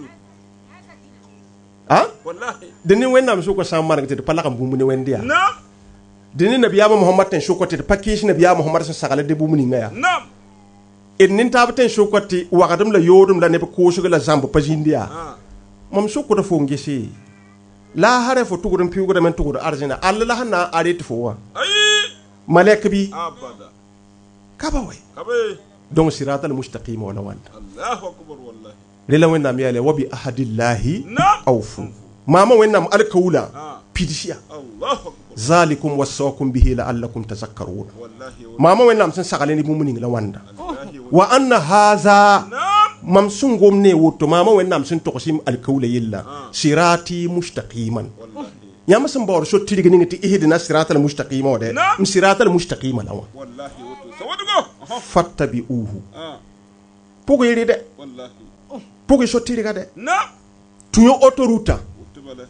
ah wallahi deni wennam su ko sam mar ngati pala kam bumbu ne wendi ya Naam. deni nabiyama muhammad ten shokote pakish nabiyama muhammad sa sagale de bumuni ngaya Naam. en nin tabten shokote wagadum la yodum la ne ko suga la zambo pajindia mom shokoto fo ngesi la hare fo tugudum piugo men tugudo arjina alla la hana areti fo wa ay malek bi abada kaba way kabe donc siratal mustaqim wala wanda Allahu akbar wallahi lela wenna mi yale wabi ahadillahi Naam. awfu mama wenna alkawla pidisha Allahu akbar zalikum wasaqum bihi la'allakum tazakkarun wallahi mama wenna sen sagale ni bumuni la wanda wallahi wa anna hadha Naam. mam sun gomne woto mama wennam sun tokosim alkawla yilla sirati mustaqiman wallahi yama sun bawr so tidiga ningati ihdina siratal mustaqima de Naam. siratal mustaqima lawa wallahi woto sawado go fattabi'uhu ah pogo yiri de wallahi pogo so tidiga de Naam. tuyo autoroute woto bala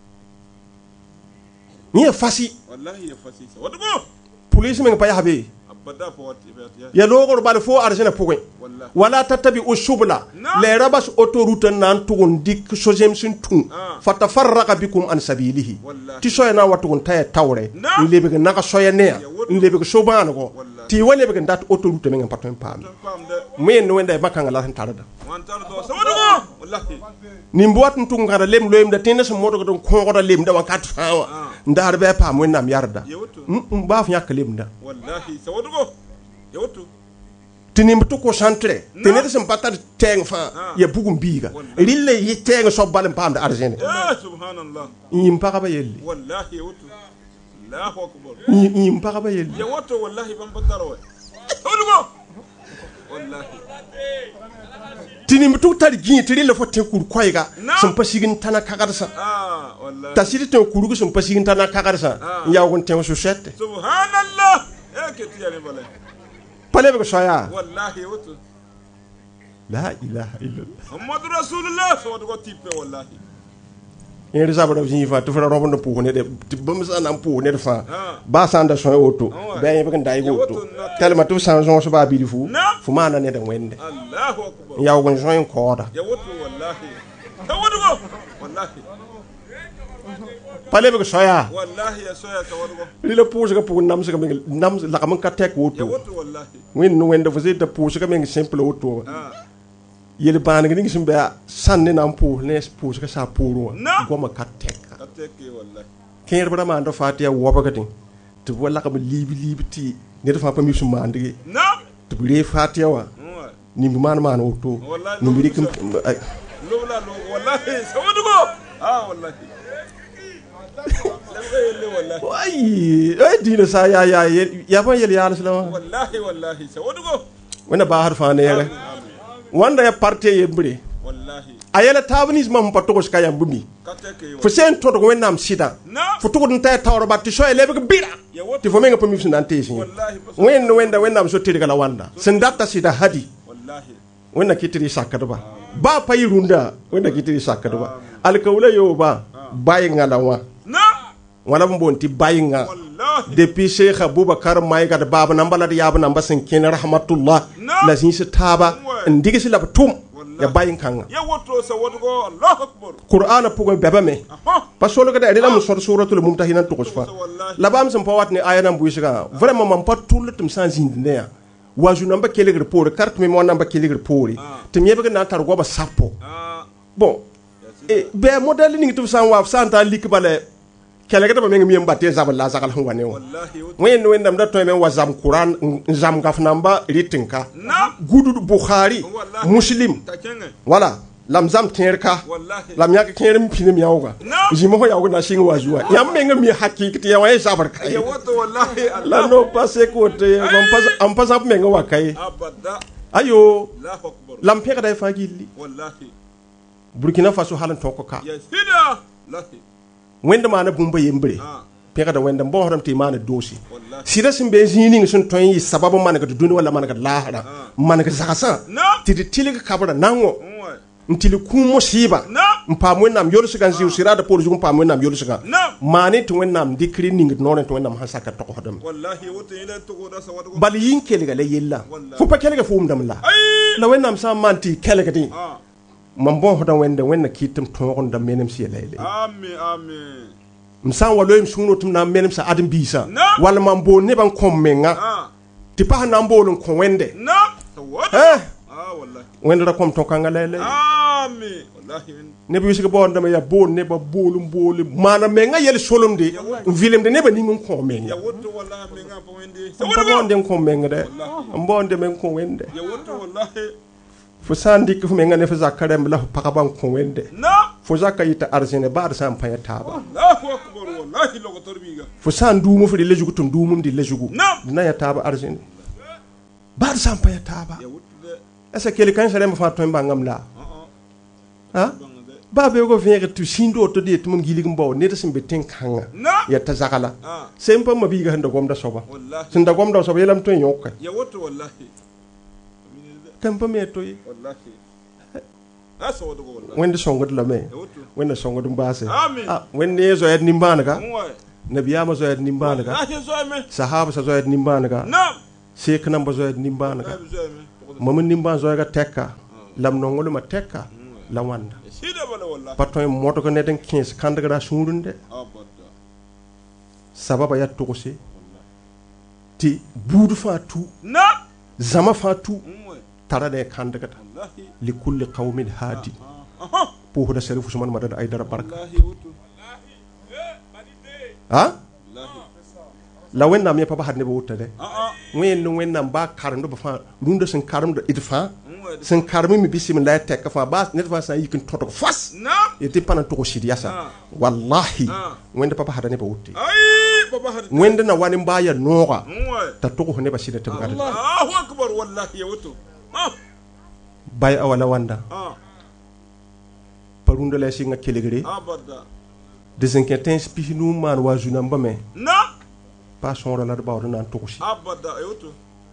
ni fasi wallahi ya fasi sawado go police men pa yabe abada fa wat ya logor bal fo arjana pogo wallahi wala tattabi usubla Naam. le rabas autoroute nan tugun dik so jem sun tun fatafarraqa bikum an sabilihi Wallahi. ti soya na watugun tay tawre Naam. ni lebe naka soya ne woto. ni lebe sobana go Wallahi. ti wale be ndat autoroute men paton pam pam de men no wenda makanga la tan tarada wan tar do sawado go wallahi ni mbot ntung ngara lem loyim da tinna so moto don ko da lem da wakat fawa ndar be pam wennam yarda ya woto baaf nyak lem da wallahi sawado go ya woto tinim to ko centre tenete sem patar teng fa ya bugum biga rille yi teng so balam pam da argene subhanallah yim paga ba yelli wallahi ya woto Allahu akbar yim paga ba yelli ya woto wallahi ban bataro sawado go wallahi tinim to tar gi rille fo te kur koyga Naam. sem pasigin tana kagarsa wallahi tasiri te kuru sem pasigin tana kagarsa ya gon tem so sette subhanallah ke tiyane bale pale be soya wallahi ya woto la ilaha illallah muhammadu rasulullah sawado go tippe wallahi en zabara viva to fara robon po ne de bam sa nan po ne de fa ba sa nda so auto ba yin bakan dai auto telma to san so ba bi fu fu ma na ne da wende Allahu akbar ya gon so en ko da ya wato wallahi tawadugo wallahi pale be ko soya wallahi ya soya tawadugo lila po ga po nam sa nam la kam ka tek ya auto wato wallahi wen no wende fu da po ga men simple auto yele ban ga ngi simbe sanne nam po ne po ga sa po ro goma ka tek ateke wallahi ken bra ma ndo fatia wo ba gatin to wala kam libi ti ne dafa pa mi su mande na to re fatia wa ni mi man auto ni mi dik lola lo wallahi tawadugo wallahi ay dina sa ya ban yel ya salama wallahi sawadugo wena ba har fa ne yare wanda ya parte yembre wallahi ayela tabnis mam patoko ska yambumi fo sen to ko wenam sida fo to dun tay tawro batti so ele be bira ti fo menga pami sunan tesi wenda so tiri kala wanda sen datta sida hadi wallahi wenda kitiri sakada ba payi runda wenda kitiri sakada ba alkawla yo ba bayi ngalawa wala mbonti bayinga depuis Cheikh Abubakar Maïga da baba nambala da yaba namba sen ken rahmatullah la sin se taba ndigi si la tum ya bayin kanga ya woto sa woto Allahu akbar Qur'ana pugo beba me pasolo ga da lam sur suratul mumtahina to kusfa la bam sem pawat ni ayana bu shiga vraiment man pat tout le tum sans zinde ya waju namba kelegre pour carte me mo namba kelegre pour te nyebe na tar goba sapo bon e be model ni tu san wa santa likbale kele gata mengi miyem batte zabal la zakal wane wo wen ndam da to men wazam Quran zam gaf namba ritinka gudu Bukhari Muslim wala lam zam tenka lam yak kenem pinim yawga jimo ho yawga na sing wajua yam menga mi hakikati ya waye sabar kai ya wato wallahi la no passe ko te am pas am menga wa kai abada ayo Allahu akbar lam peka dai fagilli wallahi Burkina Faso halan to ko ka ya sida lahi wenda mana bumba yembre peka da wenda mbo horam ti mana dosi sida simbe zini sun ton yi sababu mana ga duni wala mana ga lahara mana ga zakasa ti tiliga kabara nango ntili ku musiba mpamu nam yolu sigan ziu sirada polu jum mpamu nam yolu sigan mani to wennam dikri ning non to wennam hasaka to hodam wallahi woto ila to go da sa wadu bal yin kelega le yella fu pa kelega fu umdam la la wennam sa manti kelega di man bon hodan wende wenna kitum tongon da menem si lele amen msan walo im suno tum na menem sa adam bisa wala man bo ne ban kommenga ti pa na mbolon ko wende wallahi wende da kom to kanga lele amen wallahi ne bi wisiga bo ndama ya bo ne ba bolum mana menga yel solum de vilem de ne ba ningun ko menga ya woto wallahi menga po wende sa wonde ko menga de mbonde men ko wende ya woto wallahi fo sandi ko menga ne fa zakarem la pakaban ko wende fo zakayita arsene ba arsan paya taba Allahu akbar wallahi logo torbiga fo sandu mo fi lejugu tum dumum di lejugu na ya taba arsene ba arsan paya taba asa kele kan sare mo fa to mbangam la ha ba be go vere tu sindo to de tum gilig mbaw ne ta simbe ten kanga ya ta zakala sempa ma bi ga handa gomda soba sinda gomda soba yelam to nyokka ya woto wallahi kampa me to yi wallahi asa wodo wallahi wende songod la me wende songod mbase wende zo yad nimbana ga nabiyama zo yad nimbana ga sahaba zo yad nimbana ga sheikh namba zo yad nimbana ga mama nimban zo ga tekka lam no ngol ma tekka la wanda patto moto ko neden 15 kandaga sundunde sababa ya tokosi ti budu fatu zama fatu tara de kandaga li kulli qaumin hadi po hoda serifu suman madad ay dara barka ha la wenna mi papa hadne bo wutade wenna ba karndo ba fa runda sen karndo idfa sen karmi mi bismillah tek fa ba net fa sa yikin toto fas yete pana to shiriasa wallahi wenda papa hadane ba wutti papa hadane wenda na wani mbaya noga ta to ko ne ba shida tam gadal Allahu akbar wallahi ya wuto bay awala wanda parunda la singa kelegre abada desenquêter spihinu man wa junamba me pas son la ba wona to ko shi abada ya wuto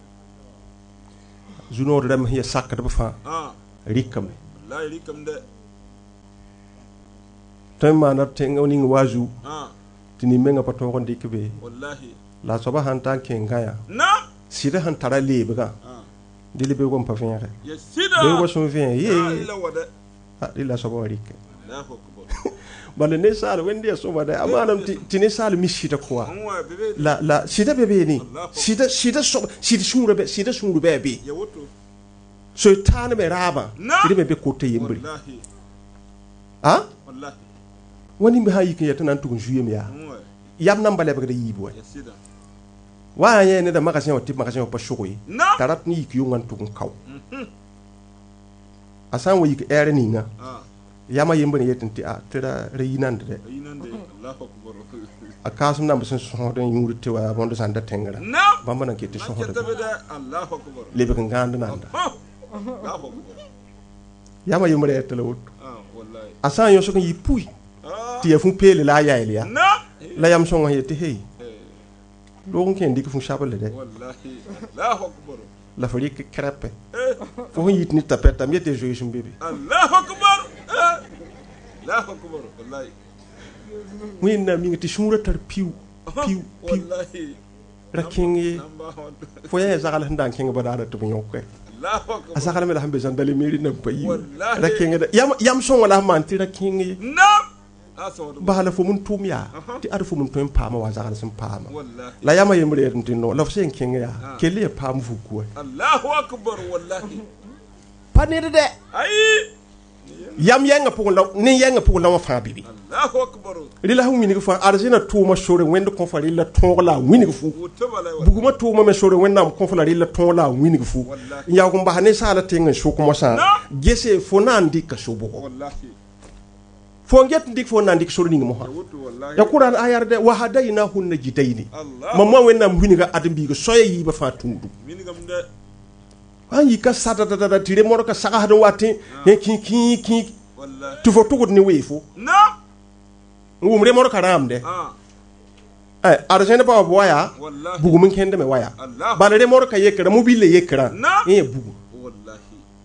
junor dem hiya sakka ba fa rikam la rikam de tan manar tenga ni wazu ah tini menga pato ko dikbe wallahi la soba hanta kengaya na sida han tara lebga ah dili be gon pa fenre ya sida be go son fen ye la wada ila soba warike Allahu akbar bale ne sal wendi so bada amanam tini sal mishita quoi anwa bebe la sida bebe ni sida so sida sungru be ya woto so tane be raba ide be kote yembri wallahi ha wallahi woni mi hayi ke yata nan tugun juyem ya anwa yam nan bale be yibo ya sida wa ye ne da magasin o tip magasin o pa shokoyi na tarat ni ki yongan tugun kaw asan wo yik ere ni nga ah yama yembri yetinti a tira reyinande de ayinande Allahu akbar akasum nam sen so den yuri te wa bondo sanda tengara na bamba nan kete so ke hodo tabeda Allahu akbar lebe kan ganda nanda Allahu akbar yama yembri etele wut ah wallahi asan yo so kan yipui ah ti ya fun pele la yayle ya na la yam so ngayete hey do ngon ken dik fun shabale de wallahi Allahu akbar la fari ke crepe fo yit ni tapeta mi te joyi sum bebe Allahu akbar Allahu akbar wallahi winna mi ngati shura tar piu wallahi rakingi namba fo ya zagal ndan ken badara to nyokwe Allahu akbar asakala me la hambe zan dali meri na payi Wallahi. rakingi yam so wala man ti rakingi na aso bahala fo mun tumya ti ar fo mun tum pama wa zagal sun pama wallahi la yama yemre ntino la fo sen ken ya kele pam fu ko Allahu akbar wallahi panede de ay yam yenga pugula ni yenga pugula wa fa bibi Allahu akbar rila hu wini fa arzina tuma shore wende ko fa rila tongola wini fu wotobala buguma tuma me shore wenda ko fa rila tongola wini fu Wallahi. ya ko mbahane sala tenga sho ko mosa gese fo nandi ka sho bo wallahi fo nget ndik fo nandi shore ni mo ha woto wallahi ya quran ayarde wa hadaina hunna jidaini Allah mamma wenda wini ga adambi ga soye yi ba fa tundu min gam de anyi ka sata da tire mo ka saka hado wati he ki wallahi tu fo tugo ni wefo na ngumre mo ka ramde ah arjene ba waya wallahi bugu mun kende me waya Allah balade mo ka yekra mobile yekra Na. bugu wallahi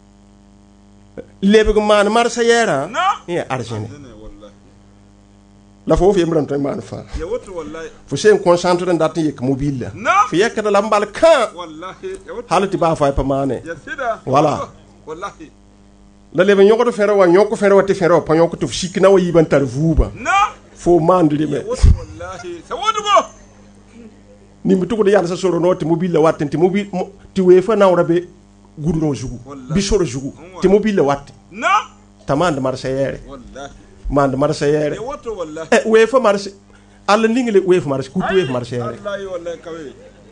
lebe ko man marsa yera na arjene ne wallahi la fo fi mran tan man fa ya woto wallahi fo sen concentre dat yek mobile na fi yekra la mbal kan wallahi ya woto halati ba fa pa mane ya sida Voilà. wallahi la lebe nyoko fere wa nyoko fere wa te fere wa pa nyoko to shikina wa yiban tar vuba na fo mandri me ya woto wallahi sa woto go ni mi tuko yalla sa soro no te mobile watte te mobile ti wefa na wrabe gudu no jugu Wallahi. bi soro jugu te mobile watte na tamande marsa yere wallahi mande marsa yere ya woto wallahi wefa marsa alla ningle wefa marsa kutu wefa marsa yere wallahi wallahi kawe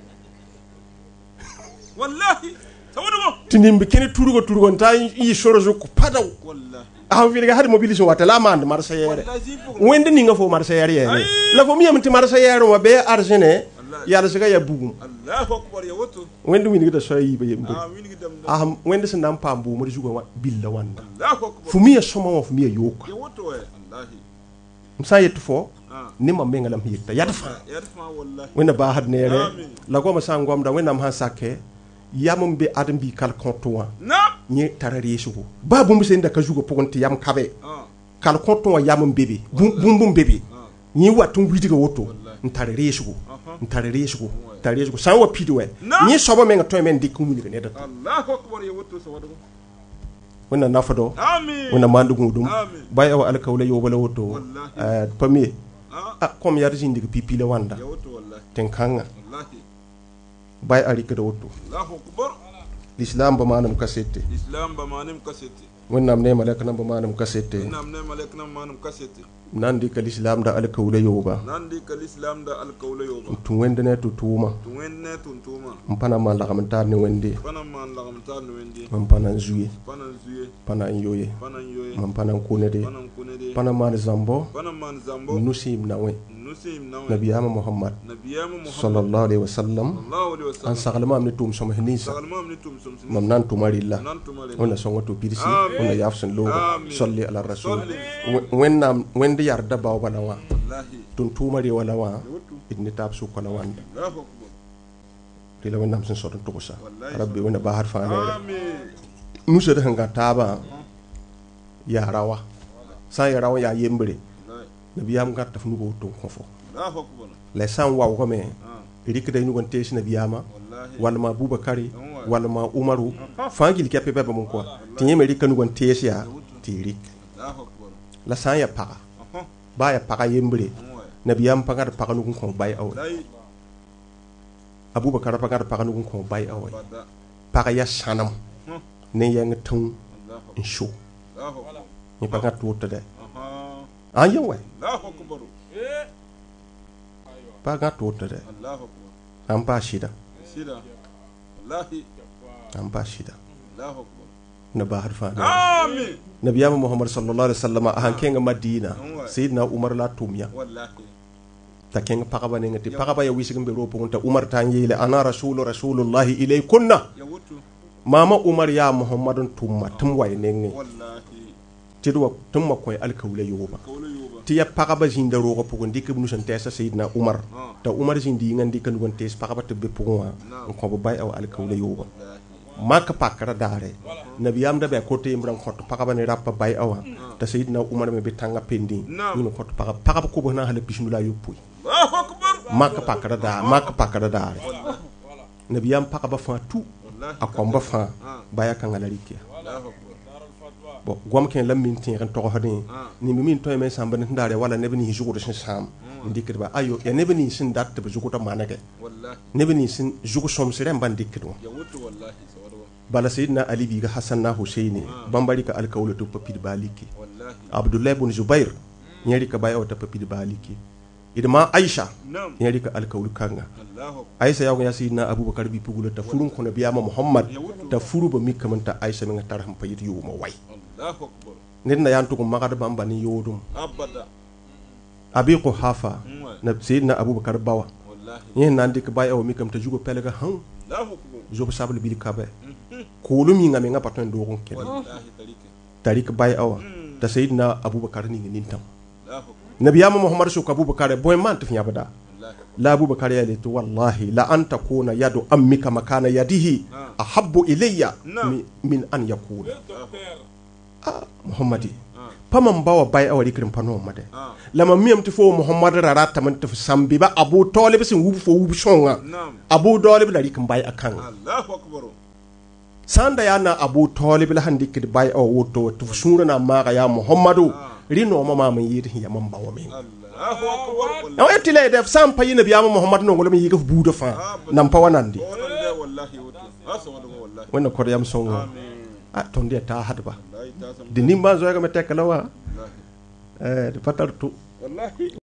wallahi sa woto go tinimbe kene turugo nta yi soro jugu padaw wallahi a fi ga hadi mobilisation wata la mande marsa yere wallahi zipo wende ninga fo marsa yere yere la fo miyam ti marsa yere wa be arjene yalla siga ya bugum Allahu akbar ya woto wende wini da so yi be yembe amin gidam wende sin nam pambu mo jugo wa billa wanda Allahu akbar fu miya soma wa fu miya yoka ya woto wa wallahi msa yetu fo ah ni ma menga lam hitta yadfa ya fa wallahi wenda ba had nere Amin. la ko ma sangom da wenda ma sakke yamum be adam bi kal kontuwa na ni tarari sugo babu mu sen da ka jugo pogonti yam kabe ah kal kontuwa yamum bebe bum bebe ni watun widiga woto ntarari sugo ntarari sugo tarari sugo sanwa pidwe Na. ni sobo menga to men dik mu ni ne da Allahu akbar ya woto sa woto wenda nafado amin wenda mandu gudum Amin. bay wa alkawla yo bala woto Wallahi. pami ah comme yar jindi ko pipile wanda ya woto wallahi ten kanga wallahi bay ari kada woto Allahu akbar l'islam ba manam kasete islam ba manim kasete wonnam ne malaka nam ba manam kasete nam ne malek nam manum kasete nandi ka l'islam da alkawla yo ba nandi kal islam da al kawla yoba tu wende ne to tuma to wenne tun tuma mpana man la kamta ne wende pana man la gamta no wendi mpana zuye pana zuye pana yoye pana yoye mpana kone de pana kunede pana man zambo pana man zambo nusim nawe nusim nawe nabiyama muhammad nabiyama muhammad sallallahu alaihi wasallam sallallahu alaihi an wasallam sagalma amne tum som hinisa sagalma amni tum sum sin mam nan tumarilla nan tumale wonna songo to pirisi Amin. wonna yafsun logo Amin. salli ala rasul Salli. wennam wende yarda baw bala wa wallahi tun tumari wala wa wotu idni tab su kola wanda Allahu akbar tila wennam sin soton to sa Wallahi. rabbi wonna bahar faanere amin nusa de hanga taba ya rawa sa ya rawa ya yembre nabiyam garta fu nugo ton ko fo Allahu akbar la san wa ko me rik day nugo teesi nabiyama wala ma Abubakari wala ma Umaru fangil ke pepe mon ko tiye me rik nugo teesi ya ti rik Allahu akbar la san ya paga ba ya paga yembre nabiyam paga paga nugo ko bay aw Abubakar paga paga nugo ko bay aw paga ya sanam ne yang tun insho ni paga tuta de anya we Allahu akbar paga tuta de Allahu akbar ampa shida wallahi ampa shida Allahu akbar na bahar fa amin nabiyama Muhammad sallallahu alaihi wasallam a hankenga Madina sayyidina Umar la tumya wallahi ta kenga pagaba ne ngati pagaba ya wisi gambe ropo nta Umar tan yele ana rasulullahi ilaykunna ya wutu mama Umar ya Muhammadun tumma tum way nengi wallahi tidwa tumma koy alkawle yoba kawle yoba ti ya pagaba jinda rogo pugo ndike bunu san tesa sayyidina Umar ta Umar jindi ngandi kan gon tes pagaba te be pugo ko bo bay aw alkawle yoba maka pakara dare nabiyam da be ko te imran khot pagaba ne rappa bay awa ta sayyidina Umar me be tanga pendi ni khot pagaba ko bo na hala bismillah yopui Allahu akbar maka pakara dare nabiyam pagaba fa tu akomba fa baya kan alarike Allahu akbar bo gom ken lam min tin ran to hodin ni min to me samba ne ndare wala ne bini jugo de sam ndikir ba ayo ya ne bini sin dat be jugo to manage wallahi ne bini sin jugo som sire ban dikir ya wutu wallahi sawarwa bala sayyidina Ali bi ga Hassan na Husaini bambari ka alkawla to papid baliki wallahi Abdullah ibn Zubair nyari ka bayo ta papid baliki idma Aisha nyari ka alkawlu kanga Allahu Aisha yawo ya sayyidina Abubakar bi pugula ta furun ko nabiyama Muhammad ta furu ba mikka manta Aisha min tarham payit yuma way Allahu akbar nidna yantu ko magada bamba ni yodum abada abi ko hafa na sayyidina Abubakar bawa wallahi yen nandi ka bayo mikam ta jugo pelega han Allahu akbar jobo sabul bil kabe kolum yinga me ngapaton do gon ken wallahi tarik bayo ta sayyidina Abubakar ni nintam Allahu nabiyama Muhammad su Abubakar boy man tafnya bada la Abubakar ya leto wallahi la an takuna yadu ammika makana yadihi ahabbu ilayya min an yakuna Muhammadi paman bawa bay awari kirim pano made lama miyam tifo Muhammad rarata man tif sambi ba Abu Talib sin wubu fo wubu shonga Abu Talib la rikim bay akan Allahu akbar sanda yana Abu Talib la handi kid bay aw woto tif shura na maga ya Muhammadu rino mama man yiti ya man bawa men Allahu akbar no etile def sam payi nabi ya Muhammad no ngolum yiga buuda fa nam pa wanandi wallahi wutu asawadu wallahi wonna ko yam songo tonde ta hadba di nimba zo ga me tekala wa de patar tu wallahi